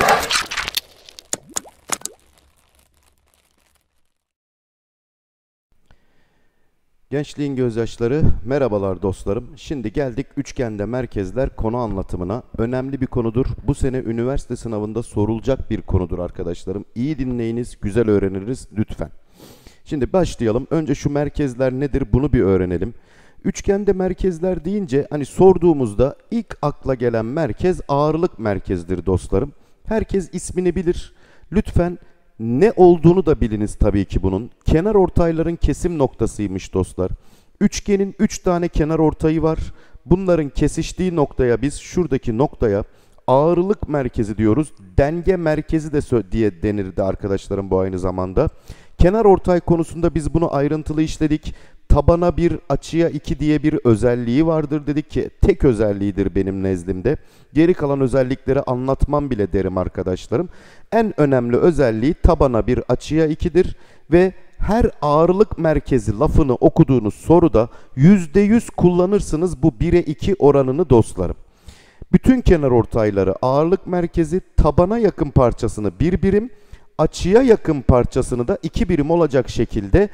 Gençliğin gözyaşları, merhabalar dostlarım. Şimdi geldik üçgende merkezler konu anlatımına. Önemli bir konudur. Bu sene üniversite sınavında sorulacak bir konudur arkadaşlarım. İyi dinleyiniz, güzel öğreniriz lütfen. Şimdi başlayalım. Önce şu merkezler nedir bunu bir öğrenelim. Üçgende merkezler deyince hani sorduğumuzda ilk akla gelen merkez ağırlık merkezidir dostlarım. Herkes ismini bilir. Lütfen ne olduğunu da biliniz tabii ki bunun. Kenar ortayların kesim noktasıymış dostlar. Üçgenin 3 tane kenar ortayı var. Bunların kesiştiği noktaya biz şuradaki noktaya ağırlık merkezi diyoruz. Denge merkezi de diye denirdi arkadaşlarım bu aynı zamanda. Kenar ortay konusunda biz bunu ayrıntılı işledik. Tabana 1, açıya 2 diye bir özelliği vardır dedik ki tek özelliğidir benim nezdimde. Geri kalan özellikleri anlatmam bile derim arkadaşlarım. En önemli özelliği tabana 1, açıya 2'dir ve her ağırlık merkezi lafını okuduğunuz soruda %100 kullanırsınız bu 1'e 2 oranını dostlarım. Bütün kenar ortayları ağırlık merkezi tabana yakın parçasını 1 birim, açıya yakın parçasını da 2 birim olacak şekilde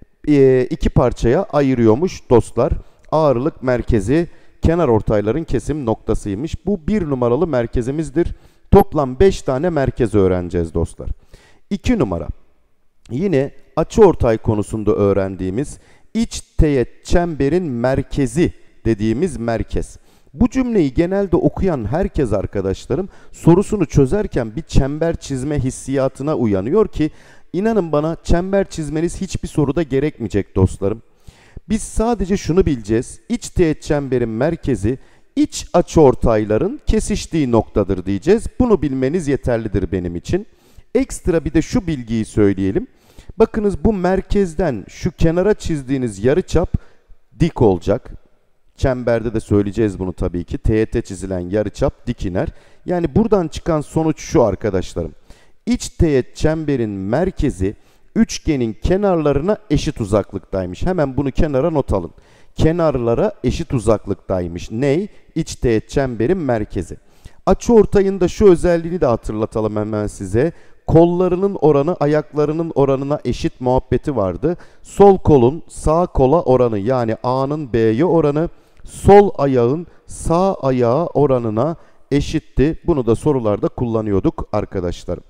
iki parçaya ayırıyormuş dostlar. Ağırlık merkezi kenar ortayların kesim noktasıymış. Bu 1 numaralı merkezimizdir. Toplam 5 tane merkez öğreneceğiz dostlar. 2 numara. Yine açıortay konusunda öğrendiğimiz iç teğet çemberin merkezi dediğimiz merkez. Bu cümleyi genelde okuyan herkes arkadaşlarım sorusunu çözerken bir çember çizme hissiyatına uyanıyor ki İnanın bana çember çizmeniz hiçbir soruda gerekmeyecek dostlarım. Biz sadece şunu bileceğiz. İç teğet çemberin merkezi iç açıortayların kesiştiği noktadır diyeceğiz. Bunu bilmeniz yeterlidir benim için. Ekstra bir de şu bilgiyi söyleyelim. Bakınız bu merkezden şu kenara çizdiğiniz yarıçap dik olacak. Çemberde de söyleyeceğiz bunu tabii ki. Teğete çizilen yarıçap dik iner. Yani buradan çıkan sonuç şu arkadaşlarım. İç teğet çemberin merkezi üçgenin kenarlarına eşit uzaklıktaymış. Hemen bunu kenara not alın. Kenarlara eşit uzaklıktaymış. Ney? İç teğet çemberin merkezi. Açıortayın da şu özelliğini de hatırlatalım hemen size. Kollarının oranı ayaklarının oranına eşit muhabbeti vardı. Sol kolun sağ kola oranı yani A'nın B'ye oranı sol ayağın sağ ayağa oranına eşitti. Bunu da sorularda kullanıyorduk arkadaşlarım.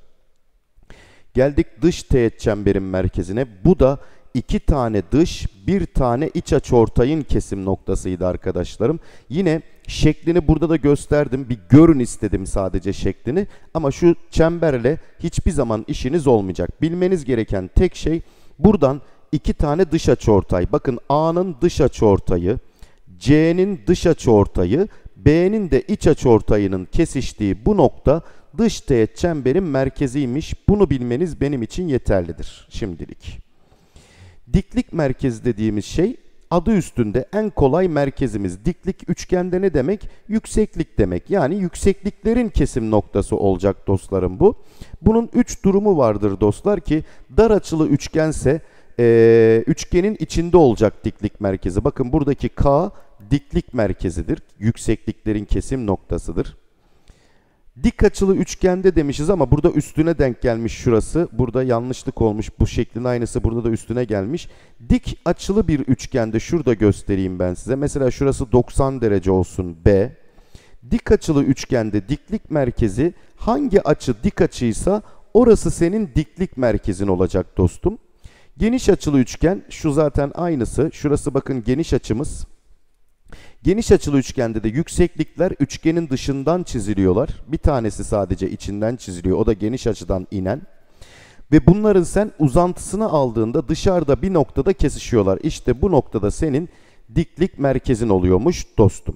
Geldik dış teğet çemberin merkezine. Bu da 2 tane dış, 1 tane iç açıortayın kesim noktasıydı arkadaşlarım. Yine şeklini burada da gösterdim. Bir görün istedim sadece şeklini. Ama şu çemberle hiçbir zaman işiniz olmayacak. Bilmeniz gereken tek şey buradan 2 tane dış açıortay. Bakın A'nın dış açıortayı, C'nin dış açıortayı, B'nin de iç açıortayının kesiştiği bu nokta dış teğet çemberin merkeziymiş. Bunu bilmeniz benim için yeterlidir şimdilik. Diklik merkezi dediğimiz şey adı üstünde en kolay merkezimiz. Diklik üçgende ne demek? Yükseklik demek. Yani yüksekliklerin kesim noktası olacak dostlarım bu. Bunun 3 durumu vardır dostlar ki dar açılı üçgense üçgenin içinde olacak diklik merkezi. Bakın buradaki K diklik merkezidir. Yüksekliklerin kesim noktasıdır. Dik açılı üçgende demişiz ama burada üstüne denk gelmiş şurası. Burada yanlışlık olmuş. Bu şeklin aynısı burada da üstüne gelmiş. Dik açılı bir üçgende şurada göstereyim ben size. Mesela şurası 90 derece olsun B. Dik açılı üçgende diklik merkezi hangi açı dik açıysa orası senin diklik merkezin olacak dostum. Geniş açılı üçgen şu zaten aynısı. Şurası bakın geniş açımız. Geniş açılı üçgende de yükseklikler üçgenin dışından çiziliyorlar. Bir tanesi sadece içinden çiziliyor. O da geniş açıdan inen. Ve bunların sen uzantısını aldığında dışarıda bir noktada kesişiyorlar. İşte bu noktada senin diklik merkezin oluyormuş dostum.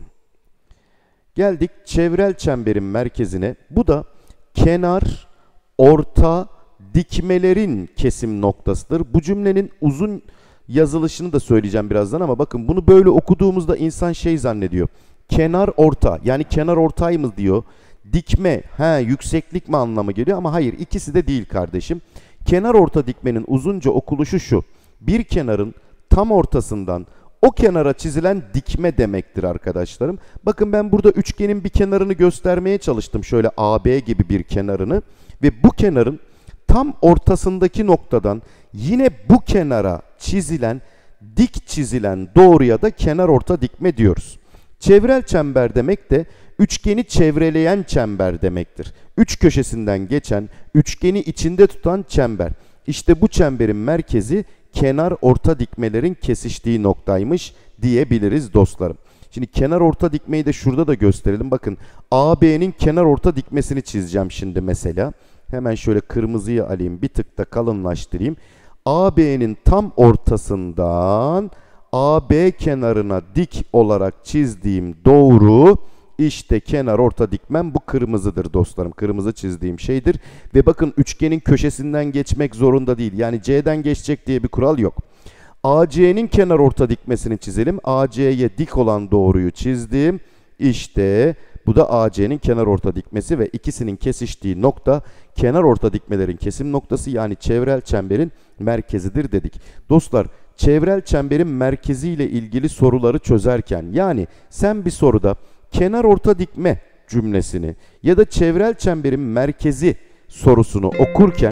Geldik çevrel çemberin merkezine. Bu da kenar, orta, dikmelerin kesim noktasıdır. Bu cümlenin uzun yazılışını da söyleyeceğim birazdan ama bakın bunu böyle okuduğumuzda insan şey zannediyor. Kenar orta yani kenar ortay mı diyor. Dikme yükseklik mi anlamı geliyor ama hayır ikisi de değil kardeşim. Kenar orta dikmenin uzunca okuluşu şu. Bir kenarın tam ortasından o kenara çizilen dikme demektir arkadaşlarım. Bakın ben burada üçgenin bir kenarını göstermeye çalıştım. Şöyle AB gibi bir kenarını ve bu kenarın tam ortasındaki noktadan yine bu kenara çizilen, dik çizilen doğruya da kenarorta dikme diyoruz. Çevrel çember demek de üçgeni çevreleyen çember demektir. Üç köşesinden geçen, üçgeni içinde tutan çember. İşte bu çemberin merkezi kenar orta dikmelerin kesiştiği noktaymış diyebiliriz dostlarım. Şimdi kenar orta dikmeyi de şurada da gösterelim. Bakın AB'nin kenar orta dikmesini çizeceğim şimdi mesela. Hemen şöyle kırmızıyı alayım, bir tık da kalınlaştırayım. AB'nin tam ortasından AB kenarına dik olarak çizdiğim doğru, işte kenar orta dikmem bu kırmızıdır dostlarım. Kırmızı çizdiğim şeydir. Ve bakın üçgenin köşesinden geçmek zorunda değil. Yani C'den geçecek diye bir kural yok. AC'nin kenar orta dikmesini çizelim. AC'ye dik olan doğruyu çizdim. İşte bu da AC'nin kenar orta dikmesi ve ikisinin kesiştiği nokta kenar orta dikmelerin kesim noktası, yani çevrel çemberin merkezidir dedik. Dostlar, çevrel çemberin merkezi ile ilgili soruları çözerken, yani sen bir soruda kenar orta dikme cümlesini ya da çevrel çemberin merkezi sorusunu okurken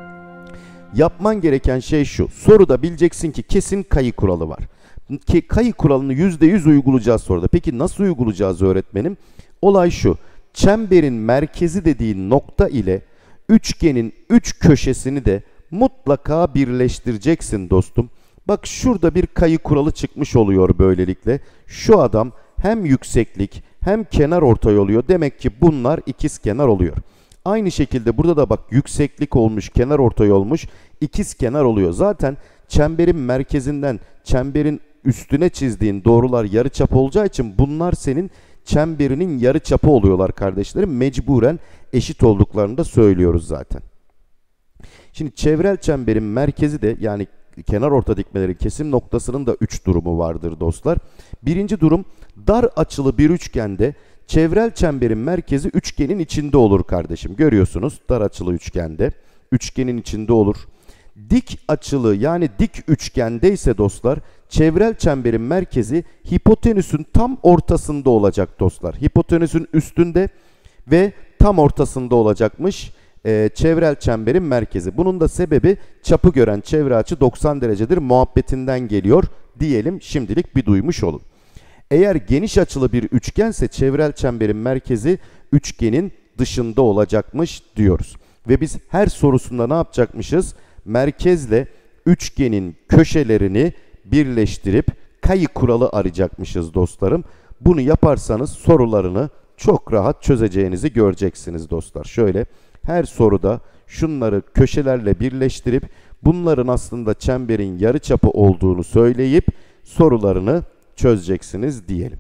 yapman gereken şey şu: soruda bileceksin ki kesin kayı kuralı var. Kayı kuralını %100 uygulayacağız soruda. Peki nasıl uygulayacağız öğretmenim? Olay şu: çemberin merkezi dediğin nokta ile üçgenin üç köşesini de mutlaka birleştireceksin dostum. Bak şurada bir kayı kuralı çıkmış oluyor böylelikle. Şu adam hem yükseklik hem kenar ortay oluyor. Demek ki bunlar ikizkenar oluyor. Aynı şekilde burada da bak yükseklik olmuş, kenar ortay olmuş, ikizkenar oluyor. Zaten çemberin merkezinden çemberin üstüne çizdiğin doğrular yarıçap olacağı için bunlar senin çemberinin yarıçapı oluyorlar kardeşlerim. Mecburen eşit olduklarını da söylüyoruz zaten. Şimdi çevrel çemberin merkezi de, yani kenar orta dikmelerin kesim noktasının da 3 durumu vardır dostlar. Birinci durum, dar açılı bir üçgende çevrel çemberin merkezi üçgenin içinde olur kardeşim. Görüyorsunuz, dar açılı üçgende üçgenin içinde olur. Dik açılı, yani dik üçgende ise dostlar çevrel çemberin merkezi hipotenüsün tam ortasında olacak dostlar. Hipotenüsün üstünde ve tam ortasında olacakmış çevrel çemberin merkezi. Bunun da sebebi çapı gören çevre açı 90 derecedir muhabbetinden geliyor diyelim, şimdilik bir duymuş olun. Eğer geniş açılı bir üçgense çevrel çemberin merkezi üçgenin dışında olacakmış diyoruz. Ve biz her sorusunda ne yapacakmışız? Merkezle üçgenin köşelerini birleştirip kayı kuralı arayacakmışız dostlarım. Bunu yaparsanız sorularını çok rahat çözeceğinizi göreceksiniz dostlar. Şöyle her soruda şunları köşelerle birleştirip bunların aslında çemberin yarıçapı olduğunu söyleyip sorularını çözeceksiniz diyelim.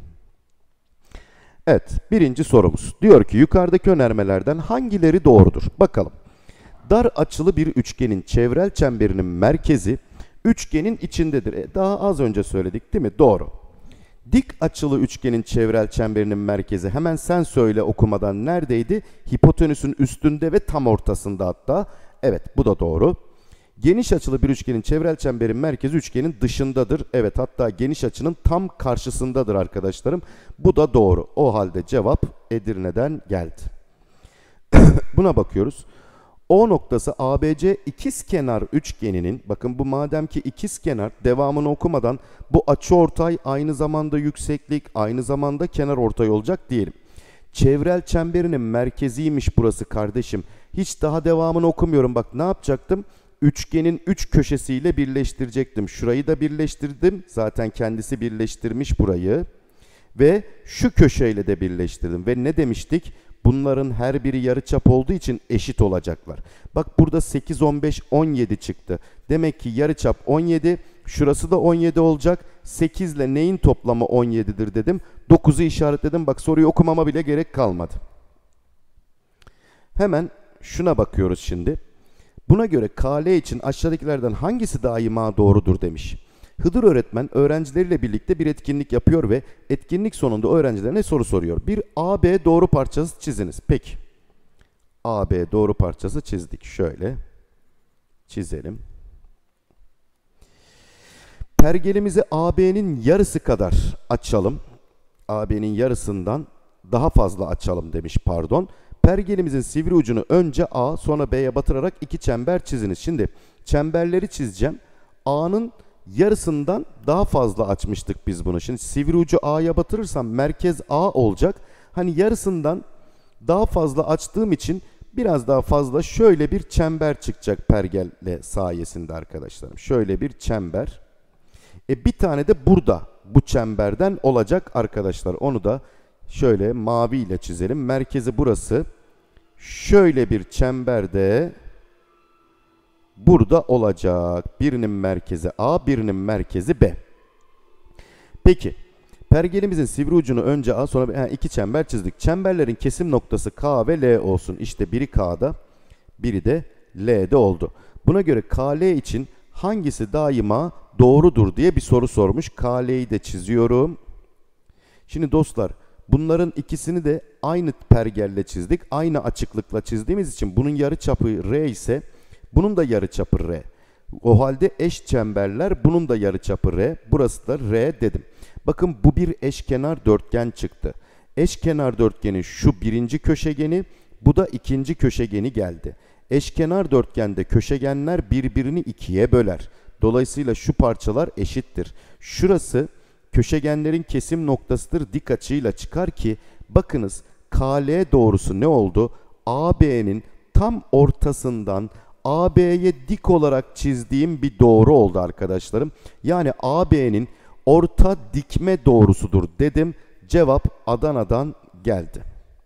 Evet, birinci sorumuz. Diyor ki yukarıdaki önermelerden hangileri doğrudur? Bakalım. Dar açılı bir üçgenin çevrel çemberinin merkezi üçgenin içindedir. Daha az önce söyledik değil mi? Doğru. Dik açılı üçgenin çevrel çemberinin merkezi, hemen sen söyle okumadan, neredeydi? Hipotenüsün üstünde ve tam ortasında hatta. Evet, bu da doğru. Geniş açılı bir üçgenin çevrel çemberin merkezi üçgenin dışındadır. Evet, hatta geniş açının tam karşısındadır arkadaşlarım. Bu da doğru. O halde cevap Edirne'den geldi. Buna bakıyoruz. O noktası ABC ikizkenar üçgeninin, bakın bu madem ki ikizkenar, devamını okumadan bu açıortay aynı zamanda yükseklik, aynı zamanda kenar ortay olacak diyelim. Çevrel çemberinin merkeziymiş burası kardeşim. Hiç daha devamını okumuyorum. Bak ne yapacaktım? Üçgenin üç köşesiyle birleştirecektim. Şurayı da birleştirdim. Zaten kendisi birleştirmiş burayı. Ve şu köşeyle de birleştirdim. Ve ne demiştik? Bunların her biri yarıçap olduğu için eşit olacaklar. Bak burada 8, 15, 17 çıktı. Demek ki yarıçap 17. Şurası da 17 olacak. 8 ile neyin toplamı 17'dir dedim. 9'u işaretledim. Bak soruyu okumama bile gerek kalmadı. Hemen şuna bakıyoruz şimdi. Buna göre KL için aşağıdakilerden hangisi daima doğrudur demiş. Hıdır öğretmen öğrencileriyle birlikte bir etkinlik yapıyor ve etkinlik sonunda öğrencilerine soru soruyor. Bir AB doğru parçası çiziniz. Peki. AB doğru parçası çizdik. Şöyle çizelim. Pergelimizi AB'nin yarısı kadar açalım. AB'nin yarısından daha fazla açalım demiş, pardon. Pergelimizin sivri ucunu önce A sonra B'ye batırarak iki çember çiziniz. Şimdi çemberleri çizeceğim. A'nın yarısından daha fazla açmıştık biz bunu. Şimdi sivri ucu A'ya batırırsam merkez A olacak. Hani yarısından daha fazla açtığım için biraz daha fazla şöyle bir çember çıkacak pergelle sayesinde arkadaşlarım. Şöyle bir çember. Bir tane de burada bu çemberden olacak arkadaşlar. Onu da şöyle mavi ile çizelim. Merkezi burası. Şöyle bir çemberde burada olacak. Birinin merkezi A, birinin merkezi B. Peki, pergelimizin sivri ucunu önce A sonra iki çember çizdik. Çemberlerin kesim noktası K ve L olsun. İşte biri K'da, biri de L'de oldu. Buna göre KL için hangisi daima doğrudur diye bir soru sormuş. KL'yi de çiziyorum. Şimdi dostlar, bunların ikisini de aynı pergelle çizdik. Aynı açıklıkla çizdiğimiz için bunun yarıçapı R ise bunun da yarıçapı R. O halde eş çemberler, bunun da yarıçapı R. Burası da R dedim. Bakın bu bir eşkenar dörtgen çıktı. Eşkenar dörtgenin şu birinci köşegeni, bu da ikinci köşegeni geldi. Eşkenar dörtgende köşegenler birbirini ikiye böler. Dolayısıyla şu parçalar eşittir. Şurası köşegenlerin kesim noktasıdır, dik açıyla çıkar ki bakınız KL doğrusu ne oldu? AB'nin tam ortasından AB'ye dik olarak çizdiğim bir doğru oldu arkadaşlarım. Yani AB'nin orta dikme doğrusudur dedim. Cevap Adana'dan geldi.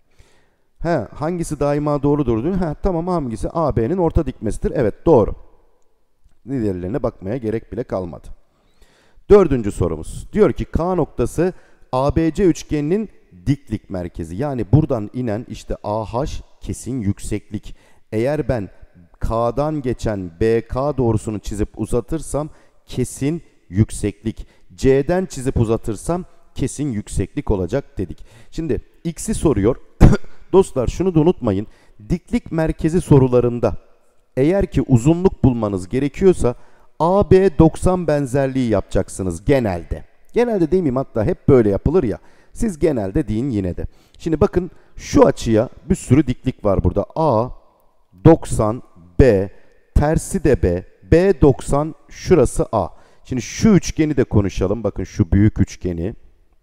Hangisi daima doğrudur? Tamam, hangisi AB'nin orta dikmesidir? Evet, doğru. Diğerlerine bakmaya gerek bile kalmadı. Dördüncü sorumuz. Diyor ki K noktası ABC üçgeninin diklik merkezi. Yani buradan inen işte AH kesin yükseklik. Eğer ben K'dan geçen BK doğrusunu çizip uzatırsam kesin yükseklik. C'den çizip uzatırsam kesin yükseklik olacak dedik. Şimdi X'i soruyor. Dostlar şunu da unutmayın. Diklik merkezi sorularında eğer ki uzunluk bulmanız gerekiyorsa AB 90 benzerliği yapacaksınız genelde. Genelde demeyeyim, hatta hep böyle yapılır ya. Siz genelde deyin yine de. Şimdi bakın şu açıya bir sürü diklik var burada. A 90, B, tersi de B, B 90, şurası A. Şimdi şu üçgeni de konuşalım. Bakın şu büyük üçgeni.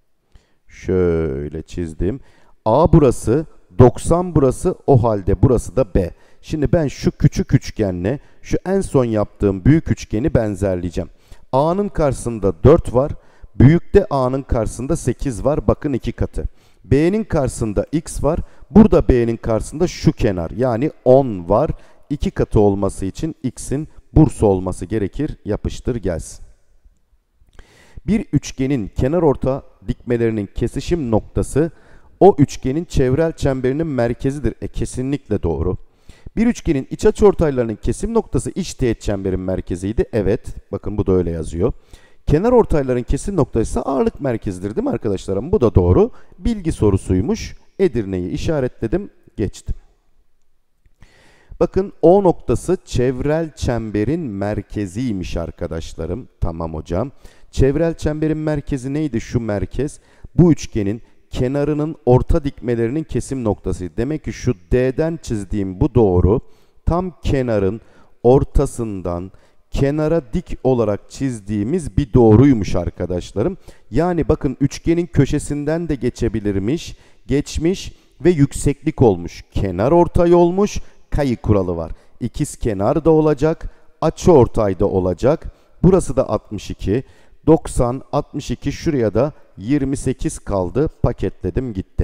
Şöyle çizdim. A burası, 90 burası, o halde burası da B. Şimdi ben şu küçük üçgenle şu en son yaptığım büyük üçgeni benzerleyeceğim. A'nın karşısında 4 var. Büyükte A'nın karşısında 8 var. Bakın 2 katı. B'nin karşısında X var. Burada B'nin karşısında şu kenar yani 10 var. 2 katı olması için X'in bursa olması gerekir. Yapıştır gelsin. Bir üçgenin kenarorta dikmelerinin kesişim noktası o üçgenin çevrel çemberinin merkezidir. Kesinlikle doğru. Bir üçgenin iç açıortaylarının kesim noktası iç teğet çemberin merkeziydi. Evet, bakın bu da öyle yazıyor. Kenarortayların kesim noktası ise ağırlık merkezidir değil mi arkadaşlarım? Bu da doğru. Bilgi sorusuymuş. Edirne'yi işaretledim, geçtim. Bakın O noktası çevrel çemberin merkeziymiş arkadaşlarım. Tamam hocam. Çevrel çemberin merkezi neydi? Şu merkez. Bu üçgenin kenarının orta dikmelerinin kesim noktası. Demek ki şu D'den çizdiğim bu doğru tam kenarın ortasından kenara dik olarak çizdiğimiz bir doğruymuş arkadaşlarım. Yani bakın üçgenin köşesinden de geçebilirmiş, geçmiş ve yükseklik olmuş. Kenar ortay olmuş, kayı kuralı var. İkiz kenar da olacak, açıortay da olacak. Burası da 62, 90, 62, şuraya da 28 kaldı. Paketledim gitti.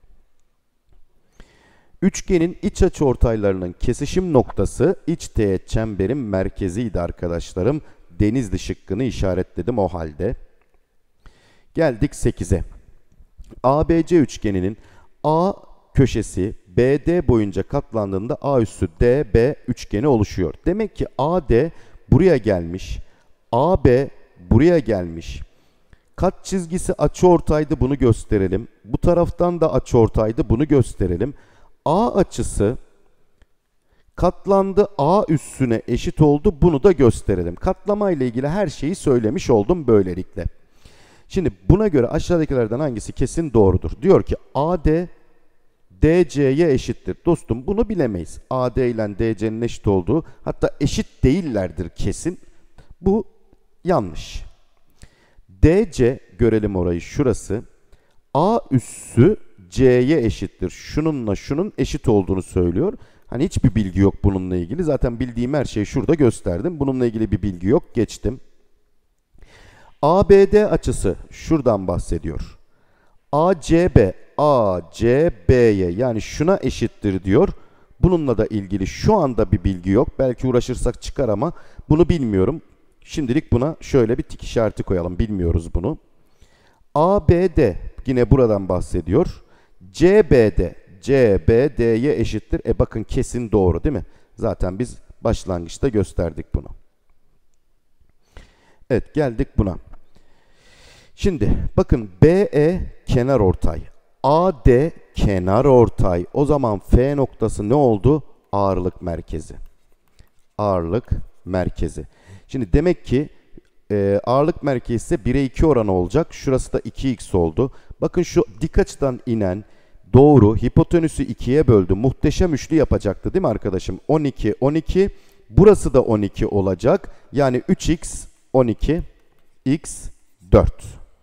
Üçgenin iç açıortaylarının kesişim noktası iç teğet çemberin merkeziydi arkadaşlarım. Denizli şıkkını işaretledim o halde. Geldik 8'e. ABC üçgeninin A köşesi BD boyunca katlandığında A üssü DB üçgeni oluşuyor. Demek ki AD buraya gelmiş. AB buraya gelmiş. Kat çizgisi açıortaydı, bunu gösterelim. Bu taraftan da açıortaydı, bunu gösterelim. A açısı Katlandı A üssüne eşit oldu. Bunu da gösterelim. Katlama ile ilgili her şeyi söylemiş oldum böylelikle. Şimdi buna göre aşağıdakilerden hangisi kesin doğrudur? Diyor ki AD DC'ye eşittir. Dostum bunu bilemeyiz. AD ile DC'nin eşit olduğu, hatta eşit değillerdir kesin. Bu yanlış. DC, görelim orayı, şurası. A üssü C'ye eşittir. Şununla şunun eşit olduğunu söylüyor. Hani hiçbir bilgi yok bununla ilgili. Zaten bildiğim her şeyi şurada gösterdim. Bununla ilgili bir bilgi yok. Geçtim. ABD açısı şuradan bahsediyor. ACB, ACB'ye yani şuna eşittir diyor. Bununla da ilgili şu anda bir bilgi yok. Belki uğraşırsak çıkar ama bunu bilmiyorum. Şimdilik buna şöyle bir tik işareti koyalım. Bilmiyoruz bunu. ABD yine buradan bahsediyor. CBD, CBD'ye eşittir. Bakın kesin doğru değil mi? Zaten biz başlangıçta gösterdik bunu. Evet, geldik buna. Şimdi bakın BE kenarortay, AD kenarortay. O zaman F noktası ne oldu? Ağırlık merkezi. Ağırlık merkezi. Şimdi demek ki ağırlık merkezi ise 1'e 2 oranı olacak. Şurası da 2x oldu. Bakın şu dik açıdan inen doğru hipotenüsü 2'ye böldü. Muhteşem üçlü yapacaktı değil mi arkadaşım? 12, 12. Burası da 12 olacak. Yani 3x, 12, x, 4.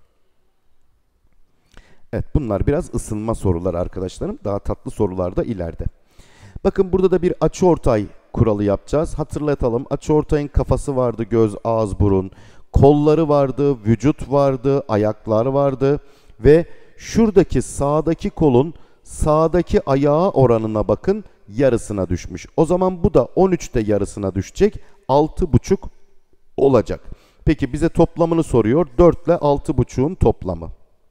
Evet, bunlar biraz ısınma sorular arkadaşlarım. Daha tatlı sorular da ileride. Bakın burada da bir açıortay kuralı yapacağız. Hatırlatalım. Açıortayın kafası vardı, göz, ağız, burun. Kolları vardı, vücut vardı, ayaklar vardı. Ve şuradaki sağdaki kolun sağdaki ayağı oranına bakın, yarısına düşmüş. O zaman bu da 13'te yarısına düşecek. 6,5 olacak. Peki bize toplamını soruyor. 4 ile 6,5'un toplamı.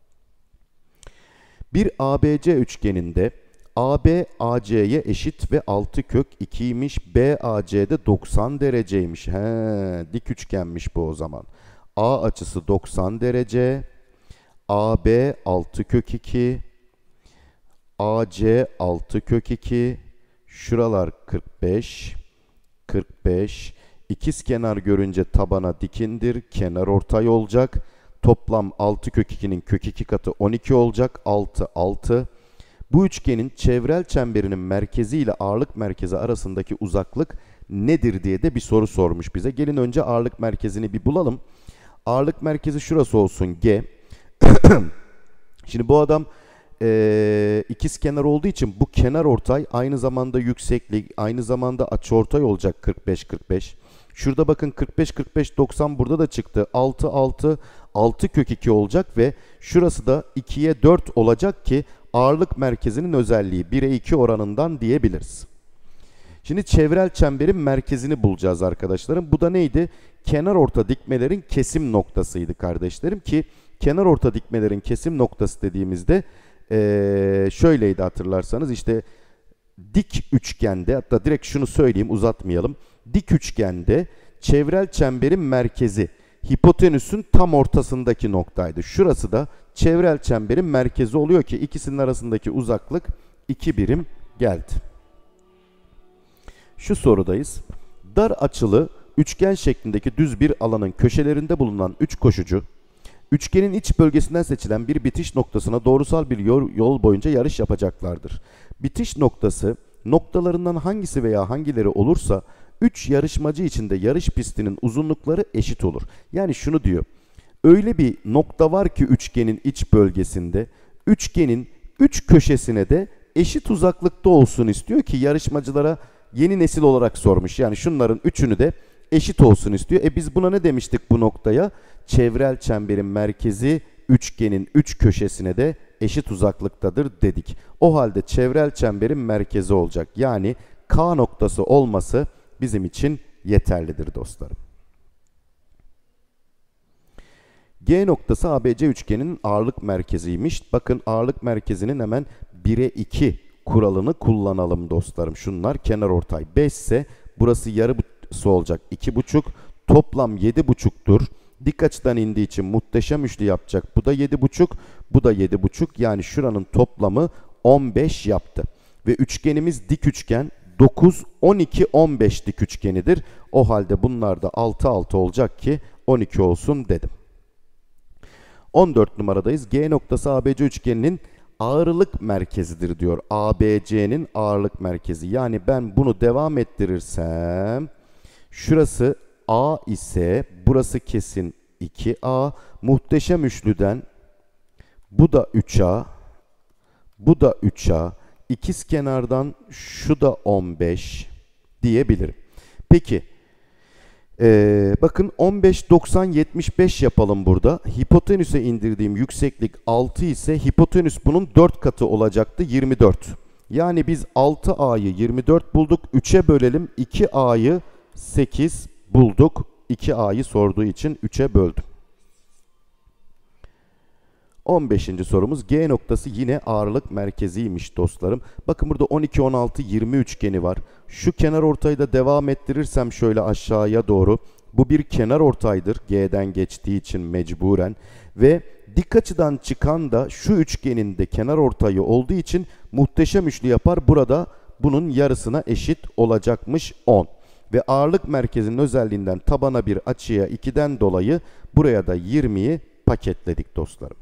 Bir ABC üçgeninde AB AC'ye eşit ve 6 kök 2'ymiş. BAC'de 90 dereceymiş. Dik üçgenmiş bu o zaman. A açısı 90 derece. AB 6 kök 2. AC 6 kök 2. Şuralar 45. 45. İkizkenar görünce tabana dikindir. Kenarortay olacak. Toplam 6 kök 2'nin kök 2 katı 12 olacak. 6, 6. Bu üçgenin çevrel çemberinin merkezi ile ağırlık merkezi arasındaki uzaklık nedir diye de bir soru sormuş bize. Gelin önce ağırlık merkezini bir bulalım. Ağırlık merkezi şurası olsun, G. Şimdi bu adam ikizkenar olduğu için bu kenarortay aynı zamanda yükseklik, aynı zamanda açıortay olacak 45-45. Şurada bakın 45-45-90 burada da çıktı. 6, 6, 6 kök 2 olacak ve şurası da 2'ye 4 olacak ki ağırlık merkezinin özelliği 1'e 2 oranından diyebiliriz. Şimdi çevrel çemberin merkezini bulacağız arkadaşlarım. Bu da neydi? Kenarorta dikmelerin kesim noktasıydı kardeşlerim ki kenarorta dikmelerin kesim noktası dediğimizde şöyleydi hatırlarsanız, işte dik üçgende, hatta direkt şunu söyleyeyim uzatmayalım. Dik üçgende çevrel çemberin merkezi hipotenüsün tam ortasındaki noktaydı. Şurası da çevrel çemberin merkezi oluyor ki ikisinin arasındaki uzaklık 2 birim geldi. Şu sorudayız. Dar açılı üçgen şeklindeki düz bir alanın köşelerinde bulunan 3 koşucu üçgenin iç bölgesinden seçilen bir bitiş noktasına doğrusal bir yol boyunca yarış yapacaklardır. Bitiş noktası noktalarından hangisi veya hangileri olursa 3 yarışmacı içinde yarış pistinin uzunlukları eşit olur. Yani şunu diyor. Öyle bir nokta var ki üçgenin iç bölgesinde, üçgenin 3 köşesine de eşit uzaklıkta olsun istiyor ki yarışmacılara yeni nesil olarak sormuş. Yani şunların üçünü de eşit olsun istiyor. Biz buna ne demiştik bu noktaya? Çevrel çemberin merkezi üçgenin 3 köşesine de eşit uzaklıktadır dedik. O halde çevrel çemberin merkezi olacak. Yani K noktası olması bizim için yeterlidir dostlarım. G noktası ABC üçgeninin ağırlık merkeziymiş. Bakın ağırlık merkezinin hemen 1'e 2 kuralını kullanalım dostlarım. Şunlar kenarortay 5 ise burası yarısı olacak 2,5. Toplam 7,5'tur. Dik açıdan indiği için muhteşem üçlü yapacak. Bu da 7,5, bu da 7,5. Yani şuranın toplamı 15 yaptı. Ve üçgenimiz dik üçgen 9, 12, 15 dik üçgenidir. O halde bunlar da 6, 6 olacak ki 12 olsun dedim. 14 numaradayız. G noktası ABC üçgeninin ağırlık merkezidir diyor. ABC'nin ağırlık merkezi. Yani ben bunu devam ettirirsem şurası A ise burası kesin 2A. Muhteşem üçlüden bu da 3A. Bu da 3A. İkizkenardan şu da 15 diyebilirim. Peki bakın 15, 90, 75 yapalım burada. Hipotenüse indirdiğim yükseklik 6 ise hipotenüs bunun 4 katı olacaktı, 24. Yani biz 6A'yı 24 bulduk. 3'e bölelim. 2A'yı 8 bulduk. 2A'yı sorduğu için 3'e böldüm. 15. sorumuz G noktası yine ağırlık merkeziymiş dostlarım. Bakın burada 12, 16, 20 üçgeni var. Şu kenar ortayı da devam ettirirsem şöyle aşağıya doğru. Bu bir kenar ortaydır. G'den geçtiği için mecburen. Ve dik açıdan çıkan da şu üçgenin de kenar ortayı olduğu için muhteşem üçlü yapar. Burada bunun yarısına eşit olacakmış 10. Ve ağırlık merkezinin özelliğinden tabana bir açıya 2'den dolayı buraya da 20'yi paketledik dostlarım.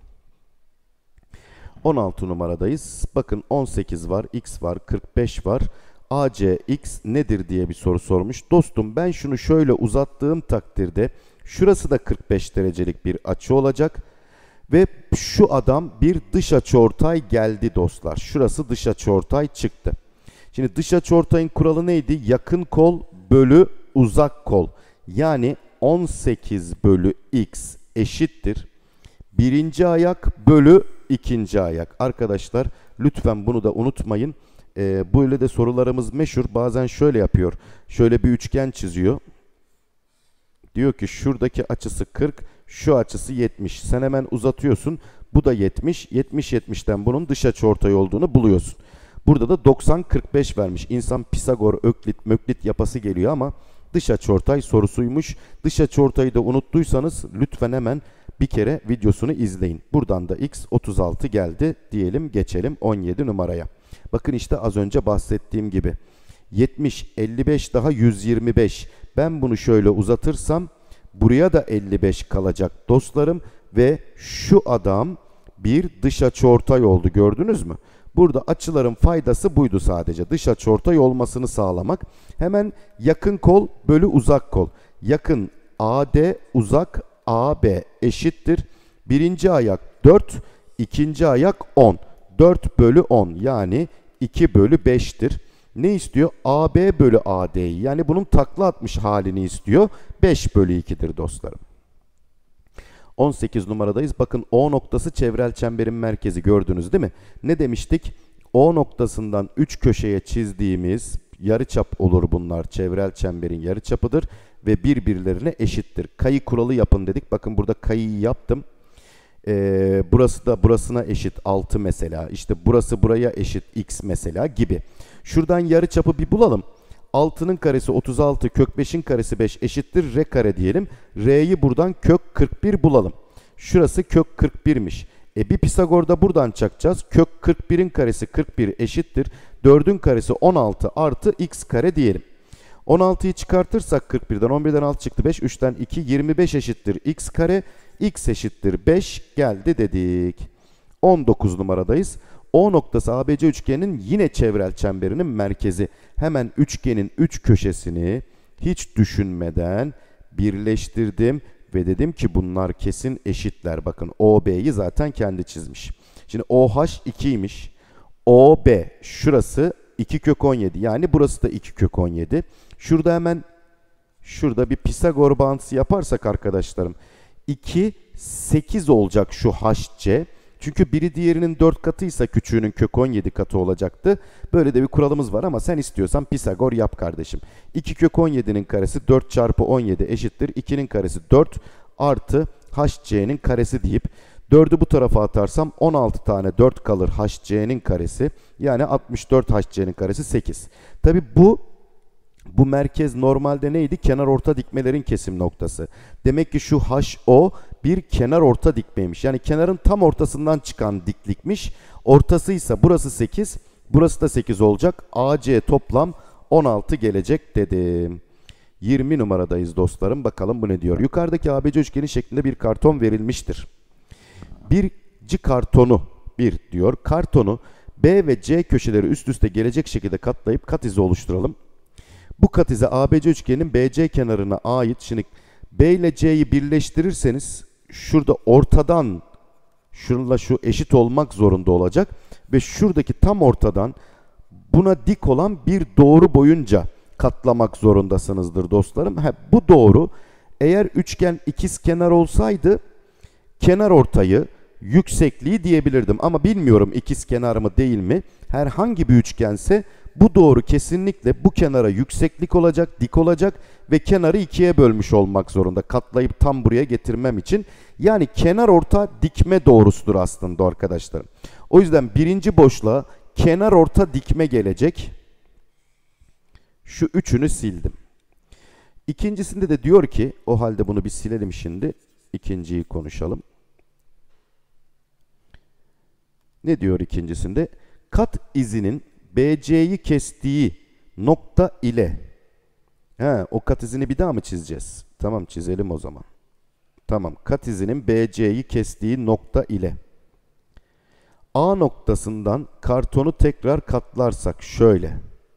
16 numaradayız. Bakın 18 var, x var, 45 var. AC x nedir diye bir soru sormuş. Dostum ben şunu şöyle uzattığım takdirde şurası da 45 derecelik bir açı olacak. Ve şu adam bir dış açıortay geldi dostlar. Şurası dış açıortay çıktı. Şimdi dış açıortayın kuralı neydi? Yakın kol bölü uzak kol. Yani 18 bölü x eşittir. Birinci ayak bölü ikinci ayak. Arkadaşlar lütfen bunu da unutmayın. Böyle de sorularımız meşhur. Bazen şöyle yapıyor. Şöyle bir üçgen çiziyor. Diyor ki şuradaki açısı 40, şu açısı 70. Sen hemen uzatıyorsun. Bu da 70. 70-70'ten bunun dış açıortay olduğunu buluyorsun. Burada da 90-45 vermiş. İnsan Pisagor, Öklit, Möklit yapası geliyor ama dış açıortay sorusuymuş. Dış açıortayı da unuttuysanız lütfen hemen bir kere videosunu izleyin. Buradan da x 36 geldi diyelim, geçelim 17 numaraya. Bakın işte az önce bahsettiğim gibi 70, 55 daha 125. Ben bunu şöyle uzatırsam buraya da 55 kalacak dostlarım. Ve şu adam bir dış açıortay oldu, gördünüz mü? Burada açıların faydası buydu sadece. Dış açıortay olmasını sağlamak. Hemen yakın kol bölü uzak kol. Yakın AD, uzak AB eşittir. Birinci ayak 4, ikinci ayak 10. 4 bölü 10 yani 2 bölü 5'tir. Ne istiyor? AB bölü AD'yi, yani bunun takla atmış halini istiyor. 5 bölü 2'dir dostlarım. 18 numaradayız. Bakın O noktası çevrel çemberin merkezi, gördünüz değil mi? Ne demiştik? O noktasından 3 köşeye çizdiğimiz yarıçap olur bunlar. Çevrel çemberin yarıçapıdır ve birbirlerine eşittir. Kayı kuralı yapın dedik. Bakın burada kayıyı yaptım. Burası da burasına eşit 6 mesela. İşte burası buraya eşit x mesela gibi. Şuradan yarıçapı bir bulalım. 6'nın karesi 36, kök 5'in karesi 5 eşittir r kare diyelim. R'yi buradan kök 41 bulalım. Şurası kök 41'miş. Bir Pisagor'da buradan çakacağız. Kök 41'in karesi 41 eşittir. 4'ün karesi 16 artı x kare diyelim. 16'yı çıkartırsak 41'den 11'den 6 çıktı 5. 3'ten 2 25 eşittir x kare. X eşittir 5 geldi dedik. 19 numaradayız. O noktası ABC üçgeninin yine çevrel çemberinin merkezi. Hemen üçgenin 3 köşesini hiç düşünmeden birleştirdim ve dedim ki bunlar kesin eşitler. Bakın OB'yi zaten kendi çizmiş. Şimdi OH 2'ymiş. OB şurası 2 kök 17, yani burası da 2 kök 17. Şurada hemen şurada bir Pisagor bağıntısı yaparsak arkadaşlarım 2 8 olacak şu HC. Çünkü biri diğerinin 4 katıysa küçüğünün kök 17 katı olacaktı. Böyle de bir kuralımız var ama sen istiyorsan Pisagor yap kardeşim. 2 kök 17'nin karesi 4 çarpı 17 eşittir. 2'nin karesi 4 artı HC'nin karesi deyip 4'ü bu tarafa atarsam 16 tane 4 kalır HC'nin karesi. Yani 64 HC'nin karesi 8. Tabi bu merkez normalde neydi? Kenar orta dikmelerin kesim noktası. Demek ki şu HO bir kenar orta dikmeymiş. Yani kenarın tam ortasından çıkan diklikmiş. Ortasıysa burası 8, burası da 8 olacak. AC toplam 16 gelecek dedim. 20 numaradayız dostlarım. Bakalım bu ne diyor? Yukarıdaki ABC üçgeni şeklinde bir karton verilmiştir. Birinci kartonu diyor. Kartonu B ve C köşeleri üst üste gelecek şekilde katlayıp kat izi oluşturalım. Bu kat izi ABC üçgeninin BC kenarına ait. Şimdi B ile C'yi birleştirirseniz şurada ortadan şununla şu eşit olmak zorunda olacak ve şuradaki tam ortadan buna dik olan bir doğru boyunca katlamak zorundasınızdır dostlarım. Bu doğru eğer üçgen ikizkenar olsaydı kenar ortayı, yüksekliği diyebilirdim ama bilmiyorum ikizkenar mı değil mi. Herhangi bir üçgense bu doğru kesinlikle bu kenara yükseklik olacak, dik olacak ve kenarı ikiye bölmüş olmak zorunda katlayıp tam buraya getirmem için. Yani kenar orta dikme doğrusudur aslında arkadaşlarım. O yüzden birinci boşluğa kenar orta dikme gelecek. Şu üçünü sildim. İkincisinde de diyor ki, o halde bunu bir silelim şimdi. İkinciyi konuşalım. Ne diyor ikincisinde? Kat izinin BC'yi kestiği nokta ile. O kat izini bir daha mı çizeceğiz? Tamam, çizelim o zaman. Tamam, kat izinin BC'yi kestiği nokta ile A noktasından kartonu tekrar katlarsak şöyle.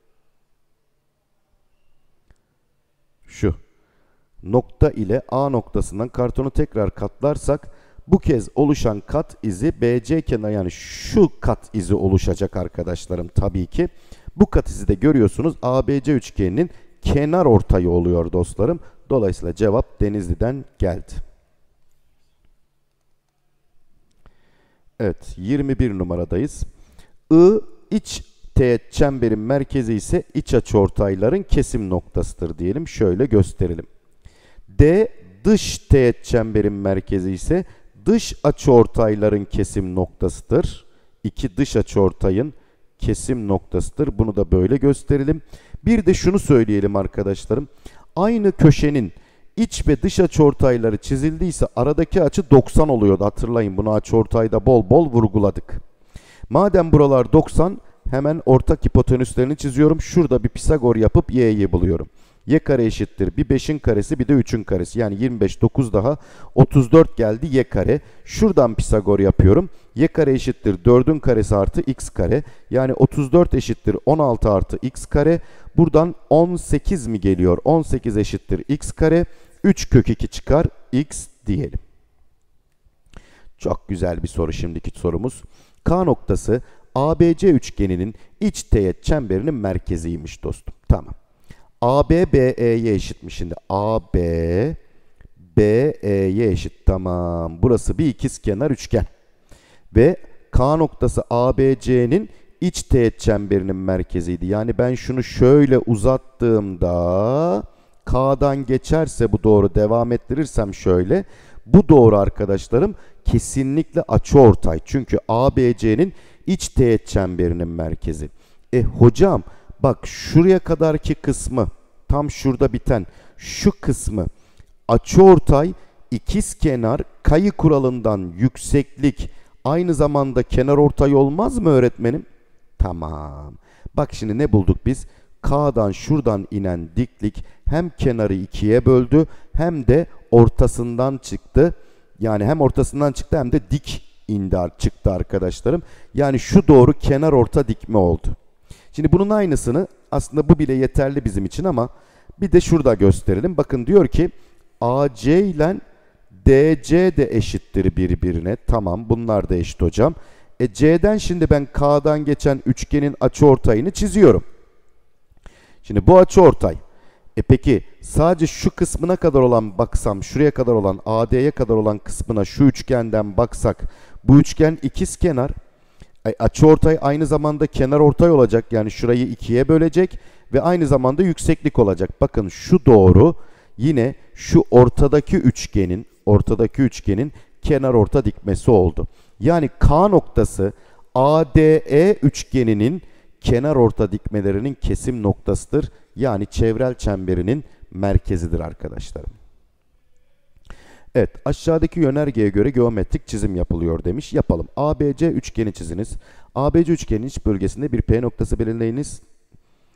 Şu nokta ile A noktasından kartonu tekrar katlarsak bu kez oluşan kat izi BC kenarı, yani şu kat izi oluşacak arkadaşlarım tabii ki. Bu kat izi de görüyorsunuz ABC üçgeninin kenar ortayı oluyor dostlarım. Dolayısıyla cevap Denizli'den geldi. Evet, 21 numaradayız. I iç teğet çemberin merkezi ise iç açıortayların kesim noktasıdır diyelim. Şöyle gösterelim. D dış teğet çemberin merkezi ise dış açıortayların kesim noktasıdır. İki dış açıortayın kesim noktasıdır. Bunu da böyle gösterelim. Bir de şunu söyleyelim arkadaşlarım. Aynı köşenin iç ve dış açıortayları çizildiyse aradaki açı 90 oluyordu. Hatırlayın, bunu açıortayda bol bol vurguladık. Madem buralar 90, hemen ortak hipotenüslerini çiziyorum. Şurada bir Pisagor yapıp y'yi buluyorum. Y kare eşittir bir 5'in karesi bir de 3'ün karesi. Yani 25, 9 daha 34 geldi y kare. Şuradan Pisagor yapıyorum. Y kare eşittir 4'ün karesi artı x kare. Yani 34 eşittir 16 artı x kare. Buradan 18 mi geliyor? 18 eşittir x kare. 3 kök 2 çıkar x diyelim. Çok güzel bir soru şimdiki sorumuz. K noktası ABC üçgeninin iç teğet çemberinin merkeziymiş dostum. Tamam. AB BE'ye eşitmiş şimdi. AB BE'ye eşit. Tamam. Burası bir ikizkenar üçgen. Ve K noktası ABC'nin iç teğet çemberinin merkeziydi. Yani ben şunu şöyle uzattığımda K'dan geçerse bu doğru, devam ettirirsem şöyle. Bu doğru arkadaşlarım kesinlikle açıortay. Çünkü ABC'nin iç teğet çemberinin merkezi. Hocam bak şuraya kadarki kısmı, tam şurada biten şu kısmı açıortay, ikizkenar, kayı kuralından yükseklik aynı zamanda kenarortay olmaz mı öğretmenim? Tamam. Bak şimdi ne bulduk biz? K'dan şuradan inen diklik hem kenarı ikiye böldü hem de ortasından çıktı. Yani hem ortasından çıktı hem de dik indi, çıktı arkadaşlarım. Yani şu doğru kenar orta dikme oldu. Şimdi bunun aynısını, aslında bu bile yeterli bizim için ama bir de şurada gösterelim. Bakın diyor ki AC ile DC de eşittir birbirine. Tamam, bunlar da eşit hocam. C'den şimdi ben K'dan geçen üçgenin açıortayını çiziyorum. Şimdi bu açıortay. Peki sadece şu kısmına kadar olan baksam, şuraya kadar olan, AD'ye kadar olan kısmına şu üçgenden baksak, bu üçgen ikizkenar. Açıortay aynı zamanda kenarortay olacak. Yani şurayı ikiye bölecek ve aynı zamanda yükseklik olacak. Bakın şu doğru yine şu ortadaki üçgenin kenarorta dikmesi oldu. Yani K noktası ADE üçgeninin kenarorta dikmelerinin kesim noktasıdır. Yani çevrel çemberinin merkezidir arkadaşlarım. Evet, aşağıdaki yönergeye göre geometrik çizim yapılıyor demiş. Yapalım. ABC üçgeni çiziniz. ABC üçgenin iç bölgesinde bir P noktası belirleyiniz.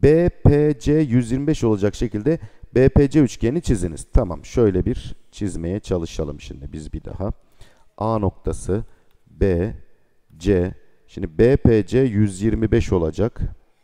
BPC 125 olacak şekilde BPC üçgenini çiziniz. Tamam, şöyle bir çizmeye çalışalım şimdi biz bir daha. A noktası B, C. Şimdi BPC 125 olacak.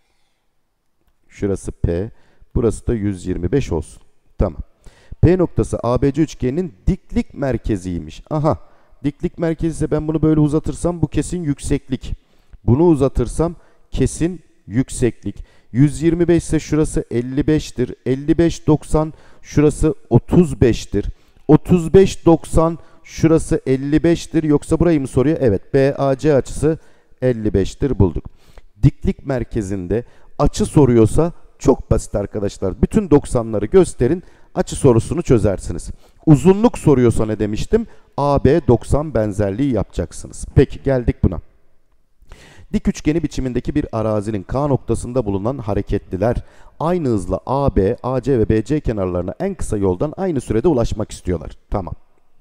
Şurası P. Burası da 125 olsun. Tamam. P noktası ABC üçgeninin diklik merkeziymiş. Aha. Diklik merkezi ise ben bunu böyle uzatırsam bu kesin yükseklik. Bunu uzatırsam kesin yükseklik. 125 ise şurası 55'tir. 55 90 şurası 35'tir. 35 90 şurası 55'tir. Yoksa burayı mı soruyor? Evet. BAC açısı 55'tir bulduk. Diklik merkezinde açı soruyorsa çok basit arkadaşlar. Bütün 90'ları gösterin. Açı sorusunu çözersiniz. Uzunluk soruyorsa ne demiştim? AB 90 benzerliği yapacaksınız. Peki geldik buna. Dik üçgeni biçimindeki bir arazinin K noktasında bulunan hareketliler aynı hızla AB, AC ve BC kenarlarına en kısa yoldan aynı sürede ulaşmak istiyorlar. Tamam.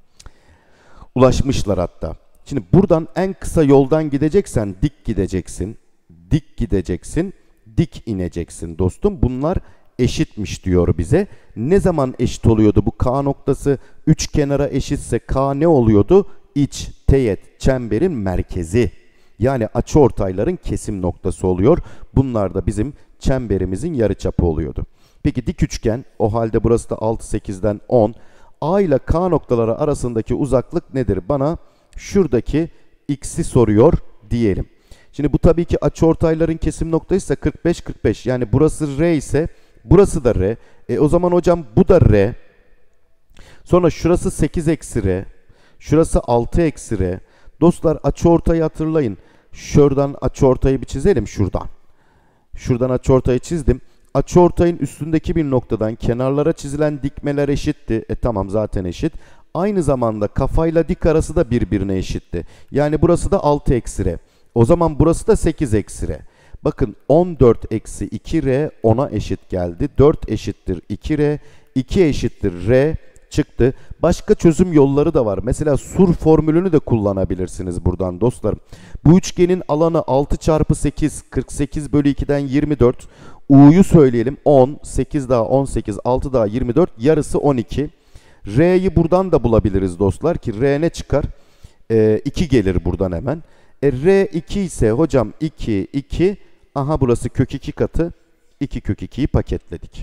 Ulaşmışlar hatta. Şimdi buradan en kısa yoldan gideceksen dik gideceksin, dik gideceksin, dik ineceksin dostum. Bunlar eşitmiş diyor bize. Ne zaman eşit oluyordu bu K noktası? Üç kenara eşitse K ne oluyordu? İç teğet çemberin merkezi. Yani açıortayların kesim noktası oluyor. Bunlar da bizim çemberimizin yarıçapı oluyordu. Peki dik üçgen, o halde burası da 6 8'den 10. A ile K noktaları arasındaki uzaklık nedir? Bana şuradaki x'i soruyor diyelim. Şimdi bu tabii ki açıortayların kesim noktası ise 45 45. Yani burası R ise burası da R. O zaman hocam bu da R. Sonra şurası 8 eksi R. Şurası 6 eksi R. Dostlar açıortayı hatırlayın. Şuradan açıortayı bir çizelim şuradan. Şuradan açıortayı çizdim. Açıortayın üstündeki bir noktadan kenarlara çizilen dikmeler eşitti. Tamam zaten eşit. Aynı zamanda kafayla dik arası da birbirine eşitti. Yani burası da 6 eksi R. O zaman burası da 8 eksi R. Bakın 14 eksi 2R 10'a eşit geldi. 4 eşittir 2R. 2 eşittir R çıktı. Başka çözüm yolları da var. Mesela sur formülünü de kullanabilirsiniz buradan dostlarım. Bu üçgenin alanı 6 çarpı 8, 48 bölü 2'den 24. U'yu söyleyelim. 10, 8 daha 18, 6 daha 24. Yarısı 12. R'yi buradan da bulabiliriz dostlar ki R ne çıkar? 2 gelir buradan hemen. R 2 ise hocam 2, 2. Aha burası kök 2 katı. 2 kök 2'yi paketledik.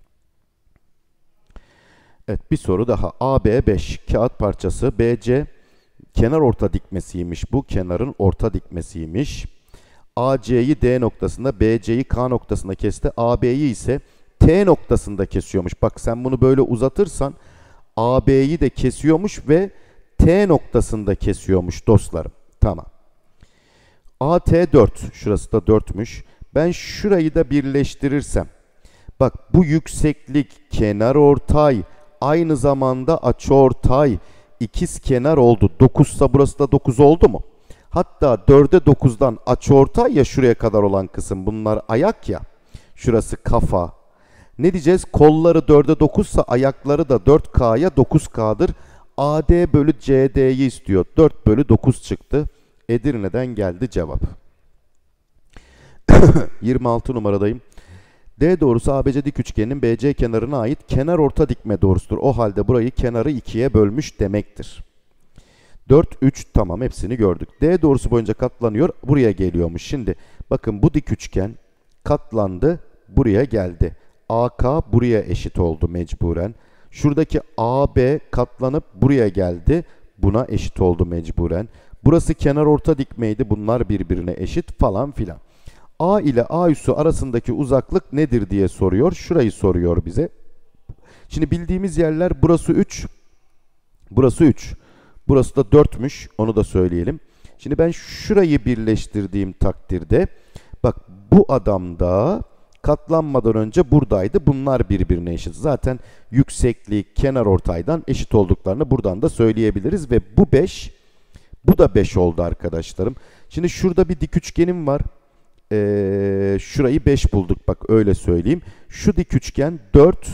Evet bir soru daha. AB 5 kağıt parçası. BC kenar orta dikmesiymiş bu. Kenarın orta dikmesiymiş. AC'yi D noktasında, BC'yi K noktasında kesti. AB'yi ise T noktasında kesiyormuş. Bak sen bunu böyle uzatırsan AB'yi de kesiyormuş ve T noktasında kesiyormuş dostlarım. Tamam. AT 4. Şurası da 4'müş. Ben şurayı da birleştirirsem. Bak bu yükseklik kenarortay aynı zamanda açıortay ikizkenar oldu. 9 ise burası da 9 oldu mu? Hatta 4'e 9'dan açıortay ya şuraya kadar olan kısım. Bunlar ayak ya. Şurası kafa. Ne diyeceğiz? Kolları 4'e 9 ise ayakları da 4K'ya 9K'dır. AD bölü CD'yi istiyor. 4 bölü 9 çıktı. Edirne'den geldi cevap. 26 numaradayım. D doğrusu ABC dik üçgenin BC kenarına ait kenar orta dikme doğrusudur. O halde burayı kenarı 2'ye bölmüş demektir. 4, 3 tamam hepsini gördük. D doğrusu boyunca katlanıyor. Buraya geliyormuş. Şimdi bakın bu dik üçgen katlandı. Buraya geldi. AK buraya eşit oldu mecburen. Şuradaki AB katlanıp buraya geldi. Buna eşit oldu mecburen. Burası kenar orta dikmeydi. Bunlar birbirine eşit falan filan. A ile A üssü arasındaki uzaklık nedir diye soruyor. Şurayı soruyor bize. Şimdi bildiğimiz yerler burası 3. Burası 3. Burası da 4'müş. Onu da söyleyelim. Şimdi ben şurayı birleştirdiğim takdirde bak bu adam da katlanmadan önce buradaydı. Bunlar birbirine eşit. Zaten yükseklik kenarortaydan eşit olduklarını buradan da söyleyebiliriz ve bu 5 bu da 5 oldu arkadaşlarım. Şimdi şurada bir dik üçgenim var. Şurayı 5 bulduk. Bak öyle söyleyeyim. Şu dik üçgen 4,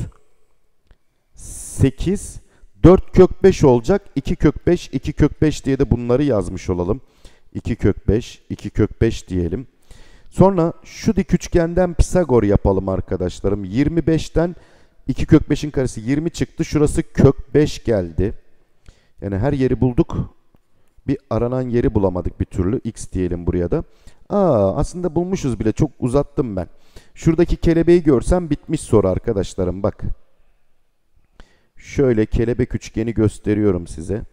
8, 4 kök 5 olacak. 2 kök 5, 2 kök 5 diye de bunları yazmış olalım. 2 kök 5, 2 kök 5 diyelim. Sonra şu dik üçgenden Pisagor yapalım arkadaşlarım. 25'ten 2 kök 5'in karesi 20 çıktı. Şurası kök 5 geldi. Yani her yeri bulduk. Bir aranan yeri bulamadık bir türlü. X diyelim buraya da. Aslında bulmuşuz bile. Çok uzattım ben. Şuradaki kelebeği görsem bitmiş soru arkadaşlarım. Bak. Şöyle kelebek üçgeni gösteriyorum size.